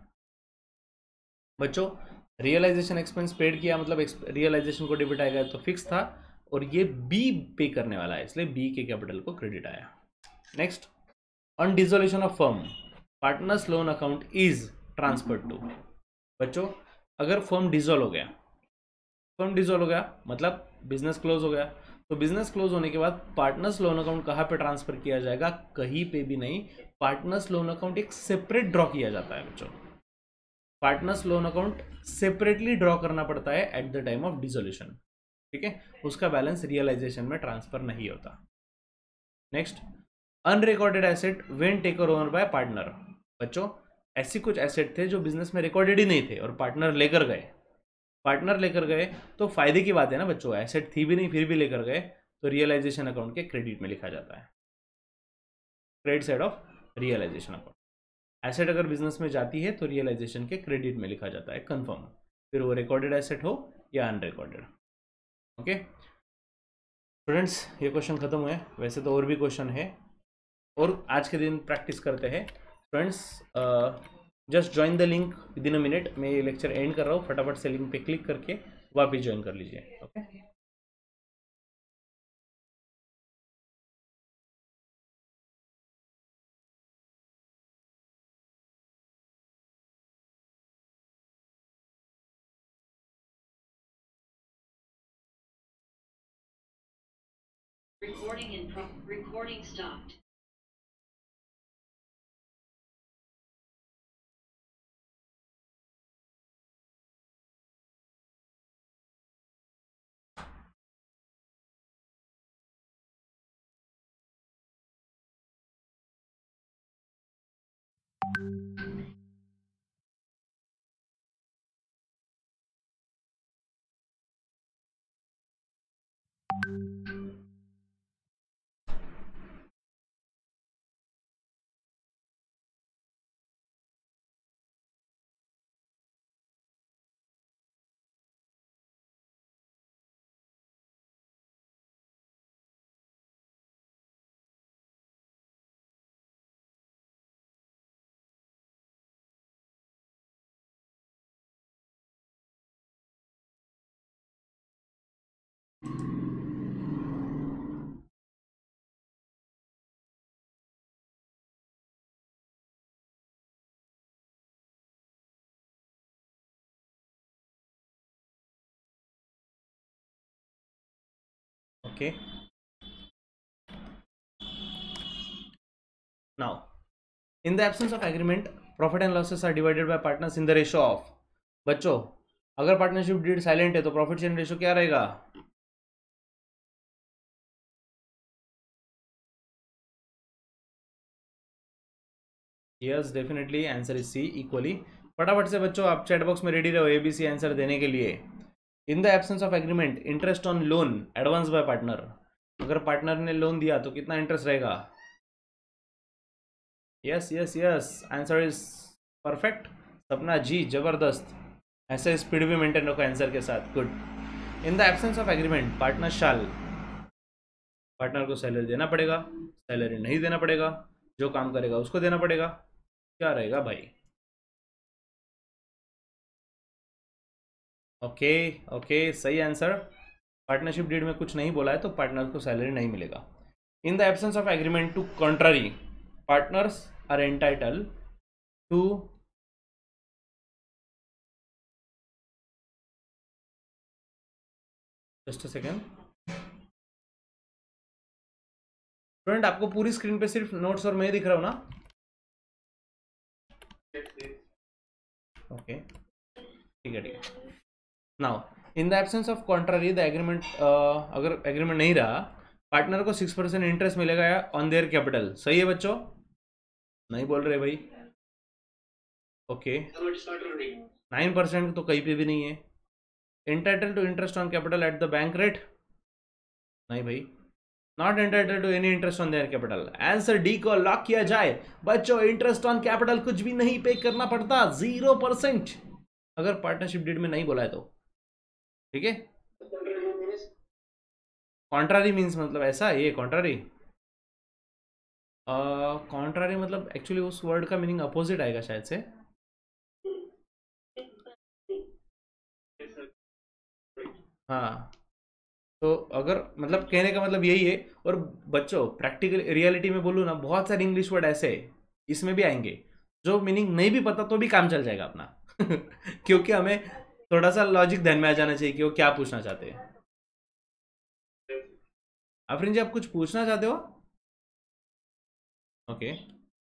बच्चों रियलाइजेशन एक्सपेंस पेड किया मतलब रियलाइजेशन को डेबिट आएगा, तो फिक्स था, और ये बी पे करने वाला है इसलिए बी के कैपिटल को क्रेडिट आया। Next, on dissolution of firm partners loan account is transferred to, बच्चों अगर फर्म डिसॉल्व हो गया, फर्म डिसॉल्व हो गया मतलब बिजनेस क्लोज हो गया, तो बिजनेस क्लोज होने के बाद पार्टनर्स लोन अकाउंट कहाँ पे ट्रांसफर किया जाएगा? कहीं पे भी नहीं, पार्टनर्स लोन अकाउंट एक सेपरेट ड्रॉ किया जाता है बच्चों, partners loan account separately draw करना पड़ता है at the time of dissolution, ठीक है, उसका बैलेंस रियलाइजेशन में ट्रांसफर नहीं होता। Next, unrecorded asset when taken over by partner, बच्चों ऐसी कुछ एसेट थे जो बिजनेस में रिकॉर्डेड ही नहीं थे और पार्टनर लेकर गए, पार्टनर लेकर गए तो फायदे की बात है ना बच्चों, एसेट थी भी नहीं फिर भी लेकर गए, तो रियलाइजेशन अकाउंट के क्रेडिट में लिखा जाता है, credit side of realisation account. Asset अगर बिजनेस में जाती है तो रियलाइजेशन के क्रेडिट में लिखा जाता है कंफर्म, फिर वो रिकॉर्डेड एसेट हो या अनरिकॉर्डेड। ओके स्टूडेंट्स, ये क्वेश्चन खत्म हुए, वैसे तो और भी क्वेश्चन है और आज के दिन प्रैक्टिस करते हैं friends. Just join the link within a minute, मैं ये लेक्चर एंड कर रहा हूँ, फटाफट से लिंक पे क्लिक करके वो आप भी ज्वाइन कर लीजिए। Okay Recording in pro- recording stopped. okay now in the absence of agreement profit and losses are divided by partners in the ratio of, बच्चों अगर पार्टनरशिप डीड साइलेंट है तो प्रॉफिट शेयरिंग रेशियो क्या रहेगा? Yes definitely answer is C equally. फटाफट से बच्चों आप चैट बॉक्स में रेडी रहो एबीसी आंसर देने के लिए। In the absence of agreement interest on loan advance by partner, अगर पार्टनर ने लोन दिया तो कितना इंटरेस्ट रहेगा? Yes yes yes answer is perfect. Sapna ji जबरदस्त, ऐसे स्पीड भी मेंटेन रखो आंसर के साथ, good. In the absence of agreement partner shall, partner को सैलरी देना पड़ेगा, सैलरी नहीं देना पड़ेगा, जो काम करेगा उसको देना पड़ेगा, क्या रहेगा भाई? ओके ओके सही आंसर। पार्टनरशिप डीड में कुछ नहीं बोला है तो पार्टनर को सैलरी नहीं मिलेगा। In the absence of agreement to contrary partners are entitle to, just a second student, आपको पूरी स्क्रीन पे सिर्फ नोट्स और मैं दिख रहा हूं ना? ओके ठीक है ठीक है। Now in the absence of contrary the agreement, अगर एग्रीमेंट नहीं रहा पार्टनर को सिक्स परसेंट इंटरेस्ट मिलेगा ऑन देयर कैपिटल, सही है बच्चों? नहीं बोल रहे भाई। ओके नाइन परसेंट तो कहीं पे भी नहीं है। Entitle to interest on capital at the bank rate, नहीं भाई। Not entitled to any interest on their capital, answer D को लॉक किया जाए। बच्चों इंटरेस्ट ऑन कैपिटल कुछ भी नहीं पे करना पड़ता, जीरो परसेंट, अगर पार्टनरशिप डीड में नहीं बोला है तो, ठीक है। कॉन्ट्रारी मीन्स मतलब ऐसा, ये कॉन्ट्रारी कॉन्ट्रारी मतलब एक्चुअली उस वर्ड का मीनिंग अपोजिट आएगा शायद से। हाँ तो अगर मतलब कहने का मतलब यही है। और बच्चों प्रैक्टिकल रियलिटी में बोलूँ ना, बहुत सारे इंग्लिश वर्ड ऐसे इसमें भी आएंगे जो मीनिंग नहीं भी पता तो भी काम चल जाएगा अपना क्योंकि हमें थोड़ा सा लॉजिक ध्यान में आ जाना चाहिए कि वो क्या पूछना चाहते हैं। आफरीन जी आप कुछ पूछना चाहते हो? Okay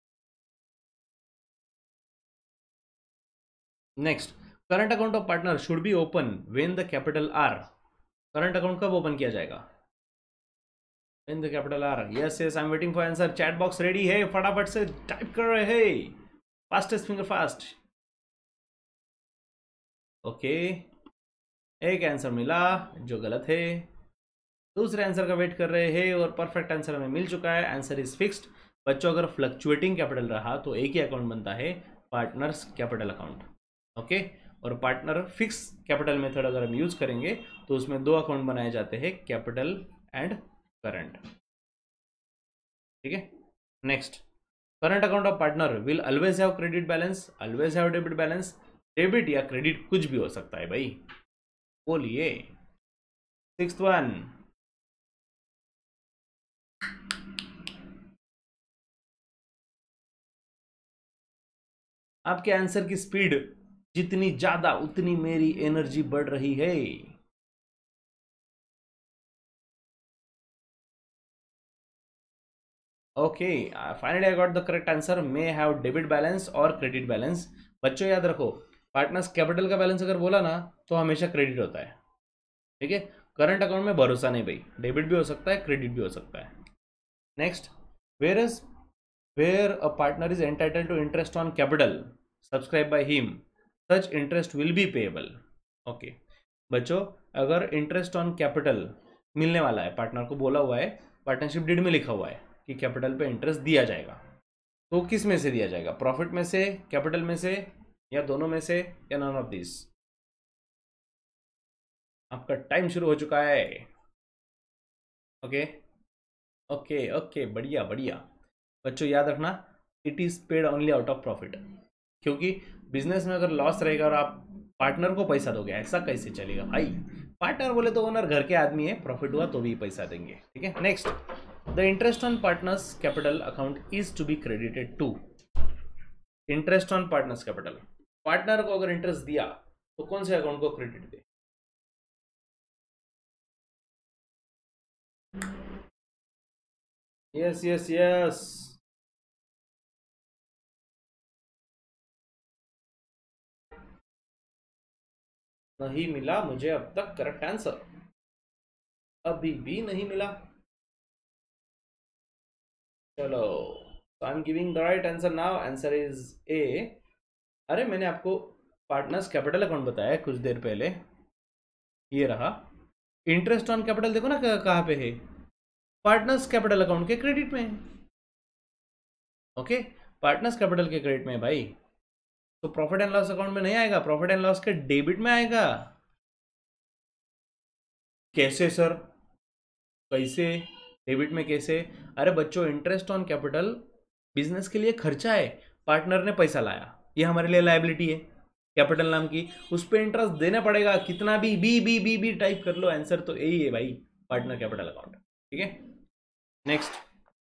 next, current account of partner should be open when the capital are, current account कब ओपन किया जाएगा? When the capital are. Yes yes I am waiting for answer, chat box ready है, फटाफट से टाइप कर रहे हैं, fastest finger fast. Okay एक आंसर मिला जो गलत है, दूसरे आंसर का वेट कर रहे हैं और परफेक्ट आंसर हमें मिल चुका है, आंसर इज फिक्स्ड। बच्चों अगर फ्लक्चुएटिंग कैपिटल रहा तो एक ही अकाउंट बनता है, पार्टनर्स कैपिटल अकाउंट। ओके और पार्टनर फिक्स कैपिटल मेथड अगर हम यूज करेंगे तो उसमें दो अकाउंट बनाए जाते हैं, कैपिटल एंड करंट, ठीक है। Next, current account of partner will always have credit balance, always have debit balance, debit या क्रेडिट कुछ भी हो सकता है भाई, बोलिए। सिक्स्थ वन, आपके आंसर की स्पीड जितनी ज्यादा उतनी मेरी एनर्जी बढ़ रही है। Okay, finally I got the correct answer, may have debit balance और क्रेडिट बैलेंस। बच्चों याद रखो, पार्टनर्स कैपिटल का बैलेंस अगर बोला ना तो हमेशा क्रेडिट होता है, ठीक है। करंट अकाउंट में भरोसा नहीं भाई, डेबिट भी हो सकता है क्रेडिट भी हो सकता है। Next, where is where a partner is entitled to interest on capital subscribe by him, such interest will be payable. Okay बच्चों, अगर इंटरेस्ट ऑन कैपिटल मिलने वाला है, पार्टनर को बोला हुआ है, पार्टनरशिप डीड में लिखा हुआ है कि कैपिटल पे इंटरेस्ट दिया जाएगा, तो किस में से दिया जाएगा? प्रॉफिट में से, कैपिटल में से, या दोनों में से, या नॉन ऑफ दिस? आपका टाइम शुरू हो चुका है। ओके ओके ओके, बढ़िया बढ़िया। बच्चों याद रखना, it is paid only out of profit, क्योंकि बिजनेस में अगर लॉस रहेगा और आप पार्टनर को पैसा दोगे, ऐसा कैसे चलेगा भाई? पार्टनर बोले तो ओनर घर के आदमी है, प्रॉफिट हुआ तो भी पैसा देंगे, ठीक है। Next, the interest on partners capital account is to be credited to. Interest on partners capital, partner को अगर इंटरेस्ट दिया तो कौन से अकाउंट को क्रेडिट दे? यस यस यस, नहीं मिला मुझे अब तक करेक्ट आंसर, अभी भी नहीं मिला। चलो, I am giving the right answer now, answer is A. अरे मैंने आपको पार्टनर्स कैपिटल अकाउंट बताया कुछ देर पहले, ये रहा। इंटरेस्ट ऑन कैपिटल देखो ना कहाँ पे है, पार्टनर्स कैपिटल अकाउंट के क्रेडिट में। ओके, पार्टनर्स कैपिटल के क्रेडिट में भाई, तो प्रॉफिट एंड लॉस अकाउंट में नहीं आएगा, प्रॉफिट एंड लॉस के डेबिट में आएगा। कैसे सर, कैसे डेबिट में कैसे? अरे बच्चों, इंटरेस्ट ऑन कैपिटल बिजनेस के लिए खर्चा है, पार्टनर ने पैसा लाया, ये हमारे लिए लायबिलिटी है कैपिटल नाम की, उस पर इंटरेस्ट देना पड़ेगा, कितना भी B B B B type कर लो, आंसर तो यही है भाई, पार्टनर कैपिटल अकाउंट, ठीक है। Next,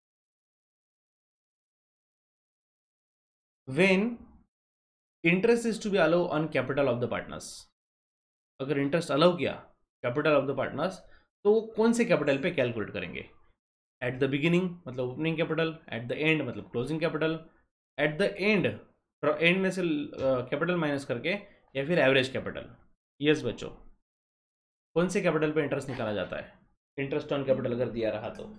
when interest is to be allow on capital of the partners, अगर इंटरेस्ट अलाउ किया कैपिटल ऑफ द पार्टनर्स तो कौन से कैपिटल पे कैलकुलेट करेंगे? एट द बिगिनिंग मतलब opening capital, at the end मतलब closing capital, at the end end में से कैपिटल uh, माइनस करके, या फिर एवरेज कैपिटल? यस बच्चों, कौन से कैपिटल पे इंटरेस्ट निकाला जाता है? इंटरेस्ट ऑन कैपिटल अगर दिया रहा तो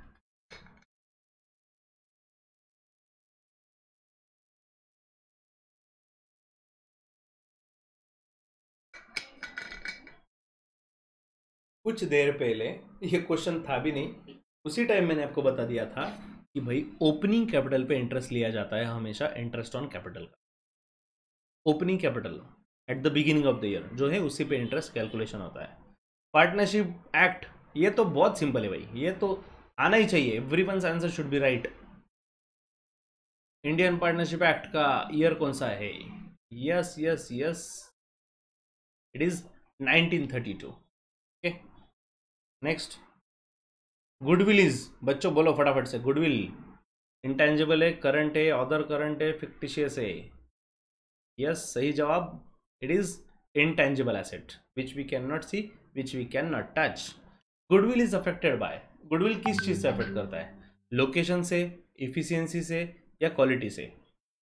कुछ देर पहले ये क्वेश्चन था भी नहीं, उसी टाइम मैंने आपको बता दिया था कि भाई ओपनिंग कैपिटल पे इंटरेस्ट लिया जाता है हमेशा, इंटरेस्ट ऑन कैपिटल का। Opening capital at the beginning of the year जो है, उसी पे इंटरेस्ट कैलकुलेशन होता है। पार्टनरशिप एक्ट, ये तो बहुत सिंपल है भाई, ये तो आना ही चाहिए, everyone's answer should be right. Indian partnership act का ईयर कौन सा है? Yes yes yes, it is nineteen thirty two. Okay, next, goodwill is, बच्चों बोलो फटाफट से, गुडविल इंटेंजिबल है, करंट है, अदर करंट है, फिक्टिशियस है? यस, सही जवाब, it is intangible asset which we can not see, which we can not touch. Goodwill is affected by, goodwill किस चीज से अफेक्ट करता है? लोकेशन से, इफिशियंसी से, या क्वालिटी से?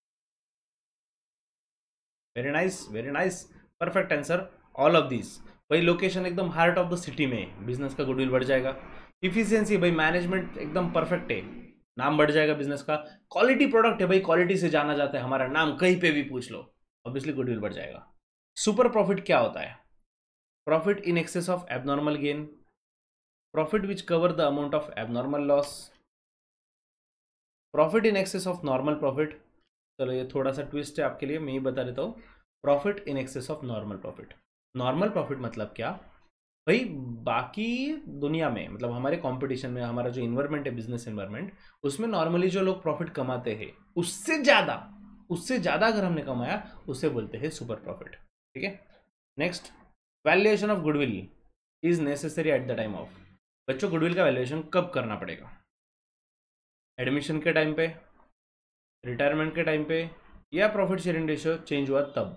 Very nice very nice, perfect answer, all of this. भाई लोकेशन एकदम हार्ट ऑफ द सिटी में, बिजनेस का गुडविल बढ़ जाएगा। इफिशियंसी, भाई मैनेजमेंट एकदम परफेक्ट है, नाम बढ़ जाएगा बिजनेस का। क्वालिटी प्रोडक्ट है भाई, क्वालिटी से जाना जाता है हमारा नाम, कहीं पे भी पूछ लो, ऑब्वियसली गुडविल बढ़ जाएगा। सुपर प्रॉफिट क्या होता है? Profit in excess of abnormal gain, profit which cover the amount of abnormal loss, profit in excess of normal profit. चलो ये थोड़ा सा ट्विस्ट है आपके लिए, मैं ही बता देता हूँ। Profit in excess of normal profit, normal profit मतलब क्या भाई? बाकी दुनिया में, मतलब हमारे कंपटीशन में, हमारा जो इन्वायरमेंट है, बिजनेस इन्वायरमेंट, उसमें नॉर्मली जो लोग प्रॉफिट कमाते हैं उससे ज्यादा उससे ज्यादा अगर हमने कमाया, उसे बोलते हैं सुपर प्रॉफिट, ठीक है। Next, valuation of goodwill is necessary at the time of. बच्चों गुडविल का वैल्यूएशन कब करना पड़ेगा? एडमिशन के टाइम पे, रिटायरमेंट के टाइम पे, या प्रॉफिट शेयरिंग रेशियो चेंज हुआ तब?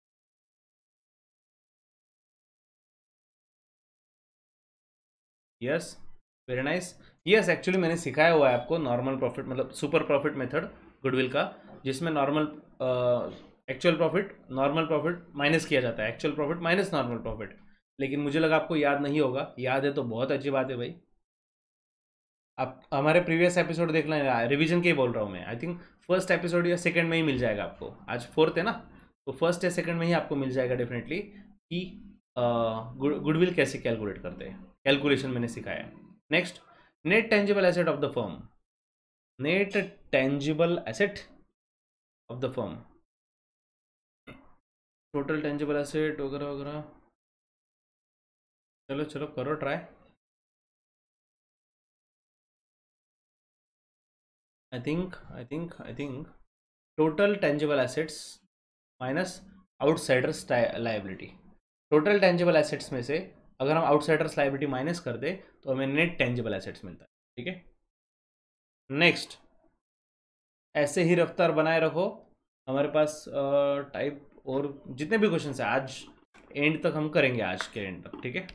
Yes, very nice. Yes, actually मैंने सिखाया हुआ है आपको नॉर्मल प्रॉफिट मतलब सुपर प्रॉफिट मेथड गुडविल का, जिसमें normal actual profit normal profit minus किया जाता है, actual profit minus normal profit. लेकिन मुझे लगा आपको याद नहीं होगा, याद है तो बहुत अच्छी बात है भाई। आप हमारे प्रीवियस एपिसोड देख लें, रिवीजन के ही बोल रहा हूँ मैं। आई थिंक फर्स्ट एपिसोड या सेकंड में ही मिल जाएगा आपको, आज फोर्थ है ना, तो फर्स्ट या सेकंड में ही आपको मिल जाएगा डेफिनेटली कि गुडविल कैसे कैलकुलेट करते हैं, कैलकुलेशन मैंने सिखाया है। Next, net tangible asset of the firm, net tangible asset of the firm, total tangible asset वगैरह वगैरह। चलो चलो करो try. I think I think I think total tangible assets minus outsiders liability. Total tangible assets में से अगर हम outsiders liability minus कर दे तो हमें नेट टेंजिबल एसेट्स मिलता है। ठीक है, नेक्स्ट, ऐसे ही रफ्तार बनाए रखो। हमारे पास टाइप और जितने भी क्वेश्चन है आज एंड तक हम करेंगे, आज के एंड तक। ठीक है,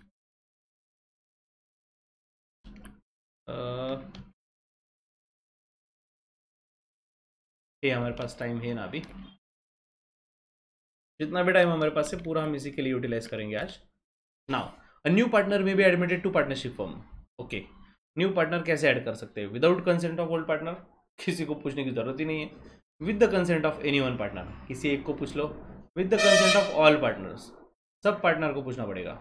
ये हमारे पास टाइम है ना अभी, जितना भी टाइम हमारे पास है पूरा हम इसी के लिए यूटिलाइज करेंगे आज। Now, a new partner may be admitted to partnership firm. Okay, new partner कैसे ऐड कर सकते हैं? Without consent of old partner, किसी को पूछने की जरूरत ही नहीं है। With the consent of any one partner, किसी एक को पूछ लो। With the consent of all partners, सब पार्टनर को पूछना पड़ेगा।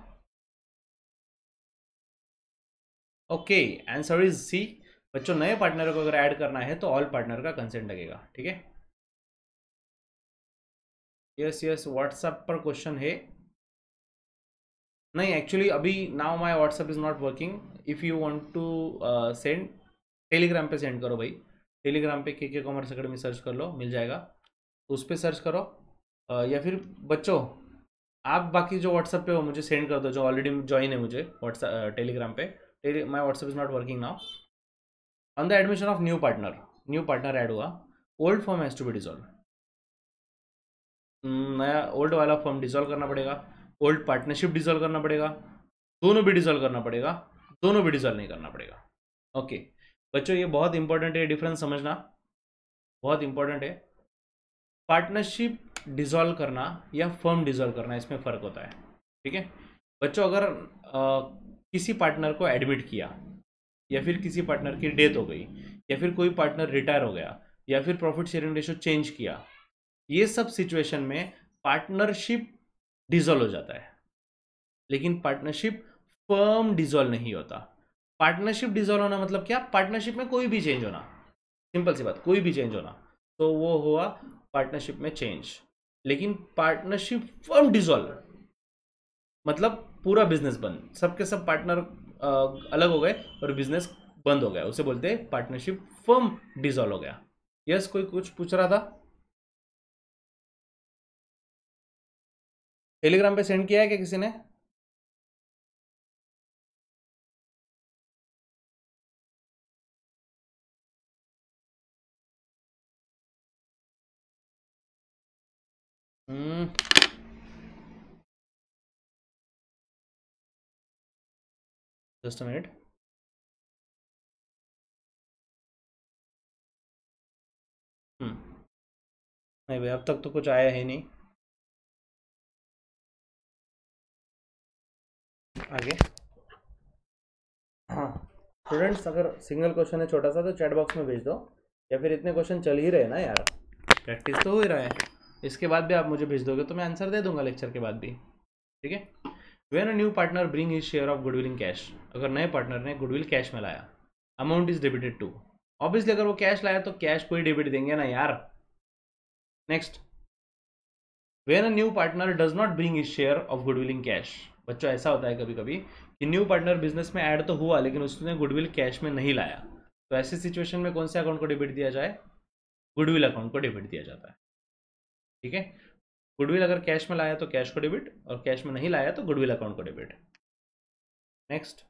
Okay, answer is C. बच्चों नए पार्टनर को अगर ऐड करना है तो ऑल पार्टनर का कंसेंट लगेगा। ठीक है, यस यस, व्हाट्सएप पर क्वेश्चन है? नहीं, एक्चुअली अभी now my WhatsApp is not working. If you want to send, Telegram पे सेंड करो भाई। टेलीग्राम पे के के कॉमर्स अकेडमी सर्च कर लो, मिल जाएगा, तो उस पर सर्च करो। uh, या फिर बच्चों आप बाकी जो व्हाट्सएप पे हो मुझे सेंड कर दो, जो ऑलरेडी ज्वाइन है मुझे व्हाट्सएप टेलीग्राम पे। Tele my WhatsApp is not working now. On the admission of new partner, new partner add हुआ, old form has to be dissolve. नया ओल्ड वाला फॉर्म डिजॉल्व करना पड़ेगा, ओल्ड पार्टनरशिप डिजॉल्व करना पड़ेगा, दोनों भी डिजॉल्व करना पड़ेगा, दोनों भी डिजॉल्व नहीं करना पड़ेगा। ओके बच्चों, ये बहुत इंपॉर्टेंट है, डिफरेंस समझना बहुत इंपॉर्टेंट है। पार्टनरशिप डिजॉल्व करना या फर्म डिजॉल्व करना, इसमें फ़र्क होता है। ठीक है बच्चों, अगर आ, किसी पार्टनर को एडमिट किया, या फिर किसी पार्टनर की डेथ हो गई, या फिर कोई पार्टनर रिटायर हो गया, या फिर प्रॉफिट शेयरिंग रेशियो चेंज किया, ये सब सिचुएशन में पार्टनरशिप डिजॉल्व हो जाता है, लेकिन पार्टनरशिप फर्म डिजॉल्व नहीं होता। पार्टनरशिप डिजॉल्व होना मतलब क्या? पार्टनरशिप में कोई भी चेंज होना, सिंपल सी बात, कोई भी चेंज होना, तो वो हुआ पार्टनरशिप में चेंज। लेकिन पार्टनरशिप फर्म डिजॉल्व मतलब पूरा बिजनेस बंद, सबके सब पार्टनर अलग हो गए और बिजनेस बंद हो गया, उसे बोलते हैं पार्टनरशिप फर्म डिजॉल्व हो गया। यस, कोई कुछ पूछ रहा था? टेलीग्राम पे सेंड किया है क्या किसी ने? हम्म जस्ट अ मिनट। हम्म नहीं भाई, अब तक तो कुछ आया है नहीं। आगे, हाँ स्टूडेंट्स, अगर सिंगल क्वेश्चन है छोटा सा तो चैट बॉक्स में भेज दो, या फिर इतने क्वेश्चन चल ही रहे ना यार, प्रैक्टिस तो हो ही रहा है, इसके बाद भी आप मुझे भेज दोगे तो मैं आंसर दे दूंगा लेक्चर के बाद भी। ठीक है, when a new partner bring his share of goodwill in cash, अगर नए पार्टनर ने गुडविल कैश में लाया, amount is debited to. Obviously अगर वो कैश लाया तो कैश को ही डेबिट देंगे ना यार। Next, when a new partner does not bring his share of goodwill in cash. बच्चों ऐसा होता है कभी कभी कि न्यू पार्टनर बिजनेस में ऐड तो हुआ लेकिन उसने गुडविल कैश में नहीं लाया, तो ऐसी सिचुएशन में कौन से अकाउंट को डेबिट दिया जाए? गुडविल अकाउंट को डेबिट दिया जाता है। ठीक है, गुडविल अगर कैश में लाया तो कैश को डेबिट, और कैश में नहीं लाया तो गुडविल अकाउंट को डेबिट। नेक्स्ट,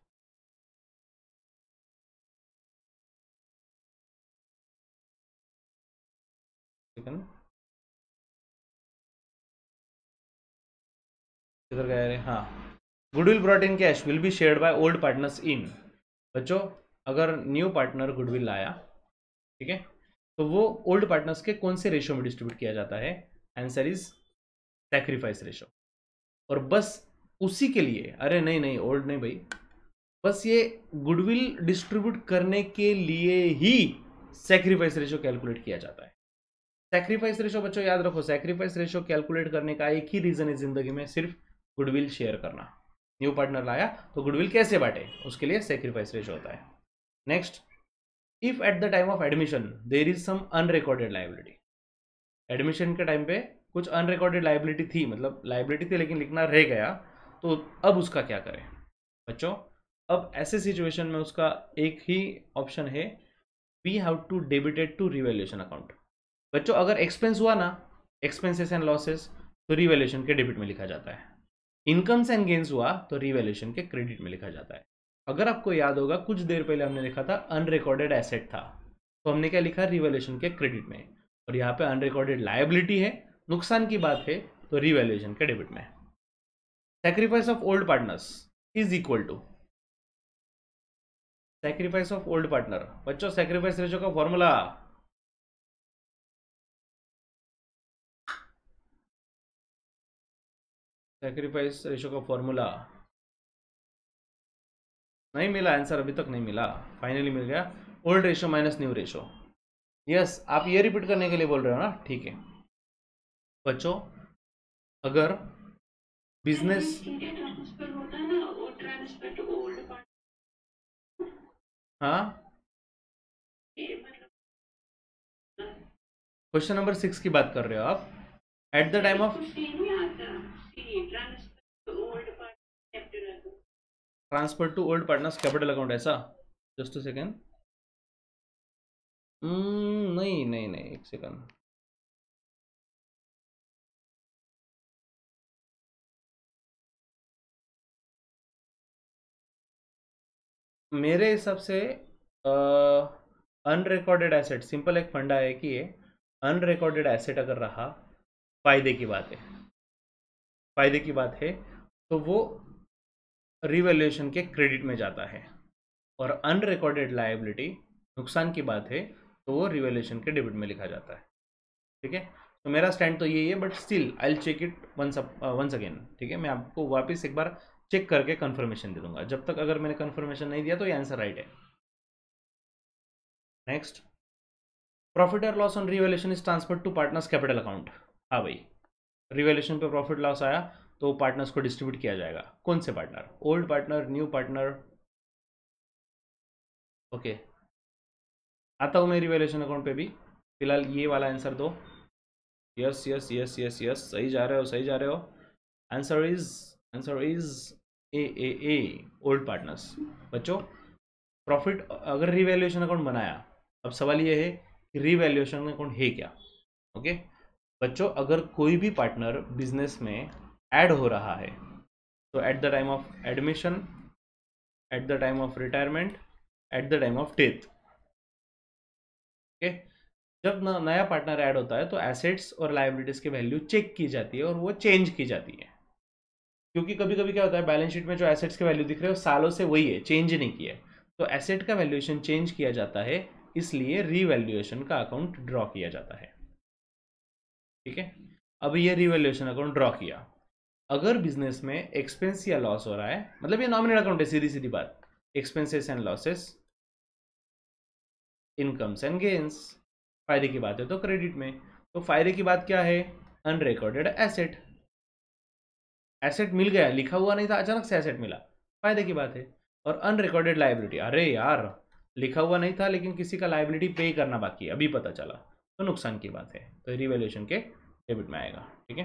किधर गया रे? हाँ, goodwill brought in cash will be shared by old partners in. बच्चों अगर न्यू पार्टनर गुडविल लाया, ठीक है, तो वो ओल्ड पार्टनर्स के कौन से रेशियो में डिस्ट्रीब्यूट किया जाता है? Answer is sacrifice ratio. और बस उसी के लिए, अरे नहीं नहीं ओल्ड नहीं भाई, बस ये गुडविल डिस्ट्रीब्यूट करने के लिए ही सैक्रिफाइस रेशियो कैलकुलेट किया जाता है। सैक्रिफाइस रेशियो बच्चों याद रखो, सैक्रिफाइस रेशियो कैलकुलेट करने का एक ही रीजन है जिंदगी में, सिर्फ गुडविल शेयर करना। न्यू पार्टनर लाया तो गुडविल कैसे बांटे, उसके लिए सैक्रिफाइस रेशियो होता है। Next, if at the time of admission there is some unrecorded liability. Admission के टाइम पे कुछ अनरिकॉर्डेड लायबिलिटी थी, मतलब लायबिलिटी थी लेकिन लिखना रह गया, तो अब उसका क्या करें? बच्चों अब ऐसे सिचुएशन में उसका एक ही ऑप्शन है, we have to debit it to revaluation account. बच्चों अगर एक्सपेंस हुआ ना, एक्सपेंसेस एंड लॉसेस, तो रिवैल्यूएशन के डेबिट में लिखा जाता है। इनकम्स एंड गेन्स हुआ तो रिवैल्यूएशन के क्रेडिट में लिखा जाता है। अगर आपको याद होगा कुछ देर पहले हमने लिखा था अनरिकॉर्डेड एसेट था, तो हमने क्या लिखा? रिवैल्यूएशन के क्रेडिट में। और यहाँ पे अनरिकॉर्डेड लायबिलिटी है, नुकसान की बात है, तो रिवैल्यूएशन के डेबिट में। Sacrifice of old partners is equal to sacrifice of old partner. बच्चों सैक्रिफाइस रेशियो का फॉर्मूला, सैक्रिफाइस रेशियो का फॉर्मूला नहीं मिला, आंसर अभी तक नहीं मिला, फाइनली मिल गया। Old ratio minus new ratio. Yes, आप ये रिपीट करने के लिए बोल रहे हो ना, ठीक है। बच्चों अगर बिजनेस, ट्रांसफर होता है ना, वो ट्रांसफर टू ओल्ड पार्ट, हाँ ये मतलब क्वेश्चन नंबर सिक्स की बात कर रहे हो आप। At the time of same ही आता C transfer to old part capital account. Transfer to old partners capital account, ऐसा? जस्ट अ सेकेंड, नहीं नहीं नहीं एक सेकेंड, मेरे हिसाब से अनरिकॉर्डेड एसेट, सिंपल एक फंडा है कि ये अनरिकॉर्डेड एसेट अगर रहा, फायदे की बात है, फायदे की बात है, तो वो रिवैल्यूएशन के क्रेडिट में जाता है। और अनरिकॉर्डेड लायबिलिटी, नुकसान की बात है, तो वो रिवैल्यूएशन के डेबिट में लिखा जाता है। ठीक है, तो मेरा स्टैंड तो यही है, but still I will check it once once again. ठीक है, मैं आपको वापस एक बार चेक करके कंफर्मेशन दे दूंगा। जब तक अगर मैंने कंफर्मेशन नहीं दिया तो ये आंसर राइट है। नेक्स्ट, प्रॉफिट और loss on revaluation is transferred to partners capital account. हाँ भाई, रिवैल्यूएशन पे प्रॉफिट लॉस आया तो पार्टनर्स को डिस्ट्रीब्यूट किया जाएगा। कौन से partner? Old partner, new partner. Okay, आता हूँ मैं रिवैल्यूएशन अकाउंट पे भी। फिलहाल ये वाला आंसर दो। Yes yes yes yes yes, सही जा रहे हो, सही जा रहे हो। Answer is answer is a a a old partners. बच्चों प्रॉफिट अगर रिवैल्यूएशन अकाउंट बनाया, अब सवाल ये है कि रिवैल्यूएशन अकाउंट है क्या? ओके बच्चों, अगर कोई भी पार्टनर बिजनेस में ऐड हो रहा है तो at the time of admission, at the time of retirement, at the time of death, okay, जब नया पार्टनर ऐड होता है तो एसेट्स और लायबिलिटीज की वैल्यू चेक की जाती है और वो चेंज की जाती है। क्योंकि कभी कभी क्या होता है, बैलेंस शीट में जो एसेट्स के वैल्यू दिख रहे हो सालों से वही है, चेंज नहीं किया है, तो एसेट का वैल्यूएशन चेंज किया जाता है, इसलिए रीवैल्यूएशन का अकाउंट ड्रॉ किया जाता है। ठीक है, अब ये रीवैल्यूएशन अकाउंट ड्रॉ किया। अगर बिजनेस में एक्सपेंस या लॉस हो रहा है, मतलब ये नॉमिनल अकाउंट है, सीधी सीधी बात, expenses and losses, incomes and gains, फायदे की बात है तो क्रेडिट में। तो फायदे की बात क्या है? अनरिकॉर्डेड एसेट, एसेट मिल गया, लिखा हुआ नहीं था, अचानक से एसेट मिला, फायदे की बात है। और अनरिकॉर्डेड लायबिलिटी, अरे यार लिखा हुआ नहीं था लेकिन किसी का लायबिलिटी पे करना बाकी है, अभी पता चला, तो नुकसान की बात है, तो रिवैल्यूएशन के डेबिट में आएगा। ठीक है,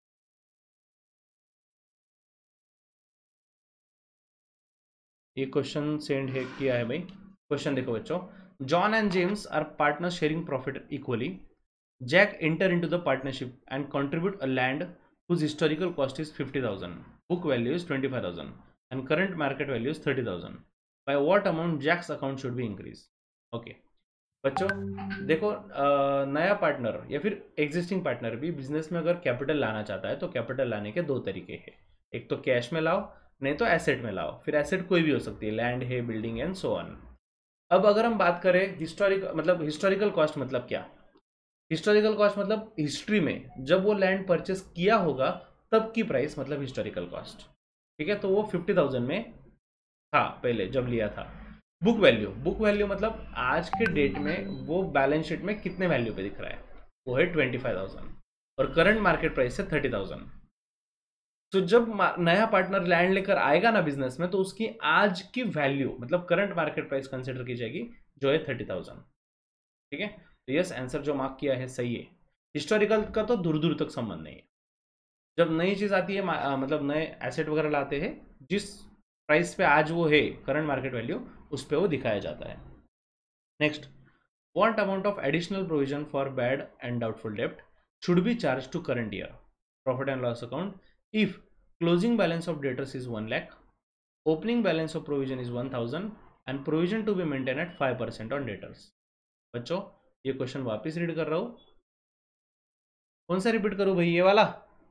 ये क्वेश्चन सेंड है किया है भाई। क्वेश्चन देखो बच्चों, John and James are partner sharing profit equally, Jack enter into the partnership and contribute a land whose historical cost is fifty thousand, book value is twenty-five thousand, and current market value is thirty thousand. By what amount Jack's account should be increased? Okay. बच्चों देखो, अ, नया partner या फिर existing partner भी business में अगर capital लाना चाहता है तो कैपिटल लाने के दो तरीके हैं. एक तो कैश में लाओ, नहीं तो एसेट में लाओ. फिर एसेट कोई भी हो सकती है, लैंड है, बिल्डिंग एंड सो ऑन. अब अगर हम बात करें हिस्टोरिक मतलब हिस्टोरिकल कॉस्ट मतलब क्या? हिस्टोरिकल कॉस्ट मतलब हिस्ट्री में जब वो लैंड परचेस किया होगा तब की प्राइस मतलब हिस्टोरिकल कॉस्ट. ठीक है, तो वो फिफ्टी थाउजेंड में था पहले जब लिया था. बुक वैल्यू, बुक वैल्यू मतलब आज के डेट में वो बैलेंस शीट में कितने वैल्यू पे दिख रहा है, वो है ट्वेंटी फाइव थाउजेंड और करंट मार्केट प्राइस है थर्टी थाउजेंड. तो जब नया पार्टनर लैंड लेकर आएगा ना बिजनेस में, तो उसकी आज की वैल्यू मतलब करंट मार्केट प्राइस कंसिडर की जाएगी जो है थर्टी थाउजेंड. ठीक है, तो यस, आंसर जो मार्क किया है सही है. हिस्टोरिकल का तो दूर दूर तक संबंध नहीं है. जब नई चीज आती है मतलब नए एसेट वगैरह लाते हैं, जिस प्राइस पे आज वो है करंट मार्केट वैल्यू, उस पे वो दिखाया जाता है. Next, what amount of additional provision for bad and doubtful डेब्ट should be charge to current year profit and loss account if closing balance of debtors is one lakh, opening balance of provision is one thousand and provision to be maintained at five percent on debtors. बच्चों ये question वापस read कर रहा हूं. कौन सा repeat करूं भाई, ये वाला?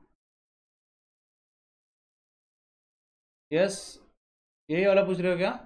यस, यही वाला पूछ रहे हो क्या?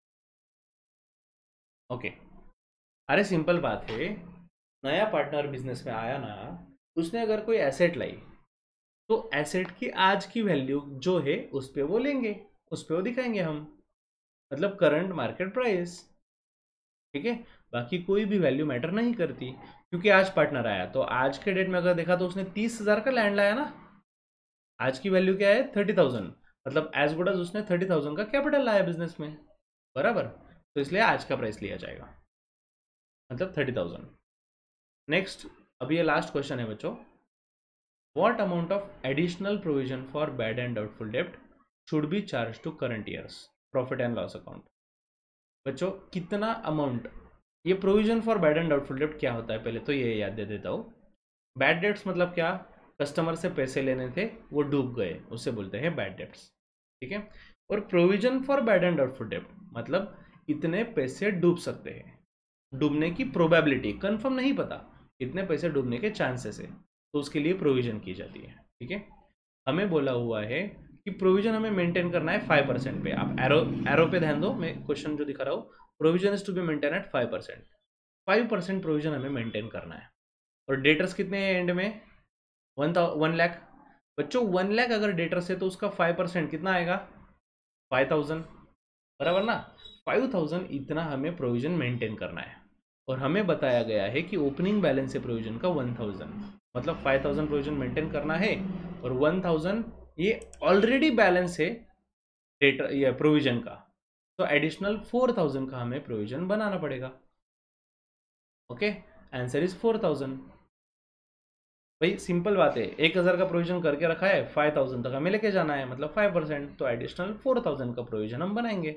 Okay okay. अरे सिंपल बात है, नया पार्टनर बिजनेस में आया ना, उसने अगर कोई एसेट लाई तो एसेट की आज की वैल्यू जो है उस पे वो लेंगे, उस पे वो दिखाएंगे हम, मतलब करंट मार्केट प्राइस. ठीक है, बाकी कोई भी वैल्यू मैटर नहीं करती. क्योंकि आज पार्टनर आया तो आज के डेट में अगर देखा तो उसने तीस हजार का लैंड लाया ना, आज की वैल्यू क्या है थर्टी थाउजेंड, मतलब एज गुड एज उसने थर्टी थाउजेंड का कैपिटल लाया बिजनेस में, बराबर. तो इसलिए आज का प्राइस लिया जाएगा, मतलब थर्टी थाउजेंड. नेक्स्ट, अभी ये लास्ट क्वेश्चन है बच्चों. What amount of additional provision for bad and doubtful debt should be charged to current year's profit and loss account? बच्चों कितना अमाउंट, ये provision for bad and doubtful डेब्ट क्या होता है पहले तो ये याद दे देता हूँ. बैड डेब्ट्स मतलब क्या? कस्टमर से पैसे लेने थे, वो डूब गए, उससे बोलते हैं बैड डेब्ट्स. ठीक है, और provision for bad and doubtful डेब्ट मतलब इतने पैसे डूब सकते हैं, डूबने की प्रोबेबिलिटी, कंफर्म नहीं पता, इतने पैसे डूबने के चांसेस है, तो उसके लिए प्रोविजन की जाती है. ठीक है, हमें बोला हुआ है कि प्रोविजन हमें मेंटेन करना है फाइव परसेंट पे. आप एरो एरो पे ध्यान दो, मैं क्वेश्चन जो दिखा रहा हूँ, provision is to be maintain at five percent. Five percent provision हमें मेंटेन करना है. और डेटर्स कितने हैं एंड में? One one lakh. बच्चों वन लाख अगर डेटर्स है तो उसका फाइव परसेंट कितना आएगा? फाइव थाउजेंड, बराबर ना. फाइव थाउजेंड इतना हमें प्रोविजन मेंटेन करना है. और हमें बताया गया है कि ओपनिंग बैलेंस है प्रोविजन का वन थाउजेंड, मतलब फाइव थाउजेंड प्रोविजन मेंटेन करना है. और वन थाउजेंड ये ऑलरेडी बैलेंस है डेटा या प्रोविजन का, तो एडिशनल फोर थाउजेंड का हमें प्रोविजन बनाना पड़ेगा. Okay, answer is four thousand. भाई सिंपल बात है, एक हजार का प्रोविजन करके रखा है, फाइव थाउजेंड तक हमें लेके जाना है, मतलब फाइव परसेंट, तो एडिशनल फोर थाउजेंड का प्रोविजन हम बनाएंगे.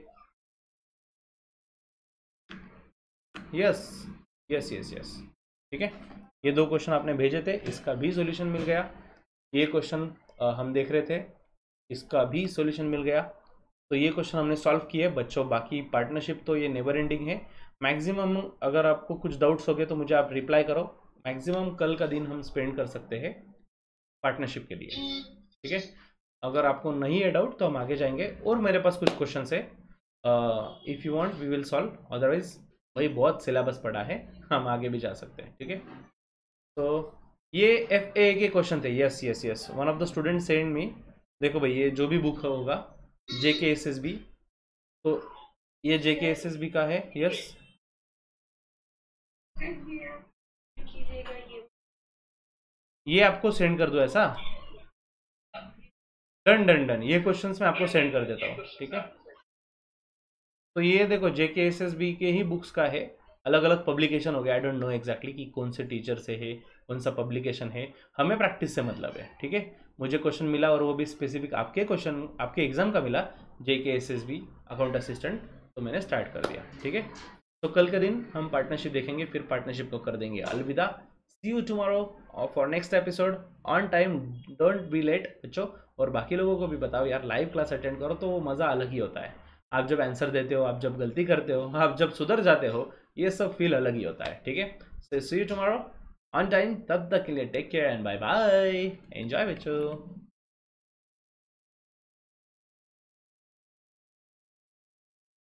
यस यस यस यस ठीक है, ये दो क्वेश्चन आपने भेजे थे, इसका भी सॉल्यूशन मिल गया. ये क्वेश्चन हम देख रहे थे, इसका भी सॉल्यूशन मिल गया. तो ये क्वेश्चन हमने सॉल्व किए बच्चों. बाकी पार्टनरशिप तो ये नेवर एंडिंग है. मैक्सिमम अगर आपको कुछ डाउट्स हो गए तो मुझे आप रिप्लाई करो. मैक्सिमम कल का दिन हम स्पेंड कर सकते हैं पार्टनरशिप के लिए. ठीक है, अगर आपको नहीं है डाउट तो हम आगे जाएंगे. और मेरे पास कुछ क्वेश्चन है, if you want we will solve, otherwise भाई बहुत सिलेबस पड़ा है, हम आगे भी जा सकते हैं. ठीक है, तो ये एफ ए के क्वेश्चन थे. Yes yes yes one of the student send me. देखो भाई ये जो भी बुक होगा जे के एस एस बी, तो ये जे के एस एस बी का है. यस ये आपको सेंड कर दो ऐसा. डन डन डन, ये क्वेश्चंस मैं आपको सेंड कर देता हूँ. ठीक है, तो ये देखो जे के एस एस बी के ही बुक्स का है, अलग अलग पब्लिकेशन हो गया. आई डोंट नो एग्जैक्टली कि कौन से टीचर से है, कौन सा पब्लिकेशन है, हमें प्रैक्टिस से मतलब है. ठीक है, मुझे क्वेश्चन मिला और वो भी स्पेसिफिक आपके क्वेश्चन आपके एग्जाम का मिला, J K S S B account assistant, तो मैंने स्टार्ट कर दिया. ठीक है, तो कल के दिन हम पार्टनरशिप देखेंगे, फिर पार्टनरशिप को कर देंगे अलविदा. See you tomorrow for next episode on time, don't be late बच्चों। और बाकी लोगों को भी बताओ यार, लाइव क्लास अटेंड करो तो वो मज़ा अलग ही होता है। आप जब आंसर देते हो, आप जब गलती करते हो, आप जब सुधर जाते हो, ये सब फील अलग ही होता है। ठीक है, so see you tomorrow on time. तब तक के लिए take care and bye bye, enjoy बच्चों।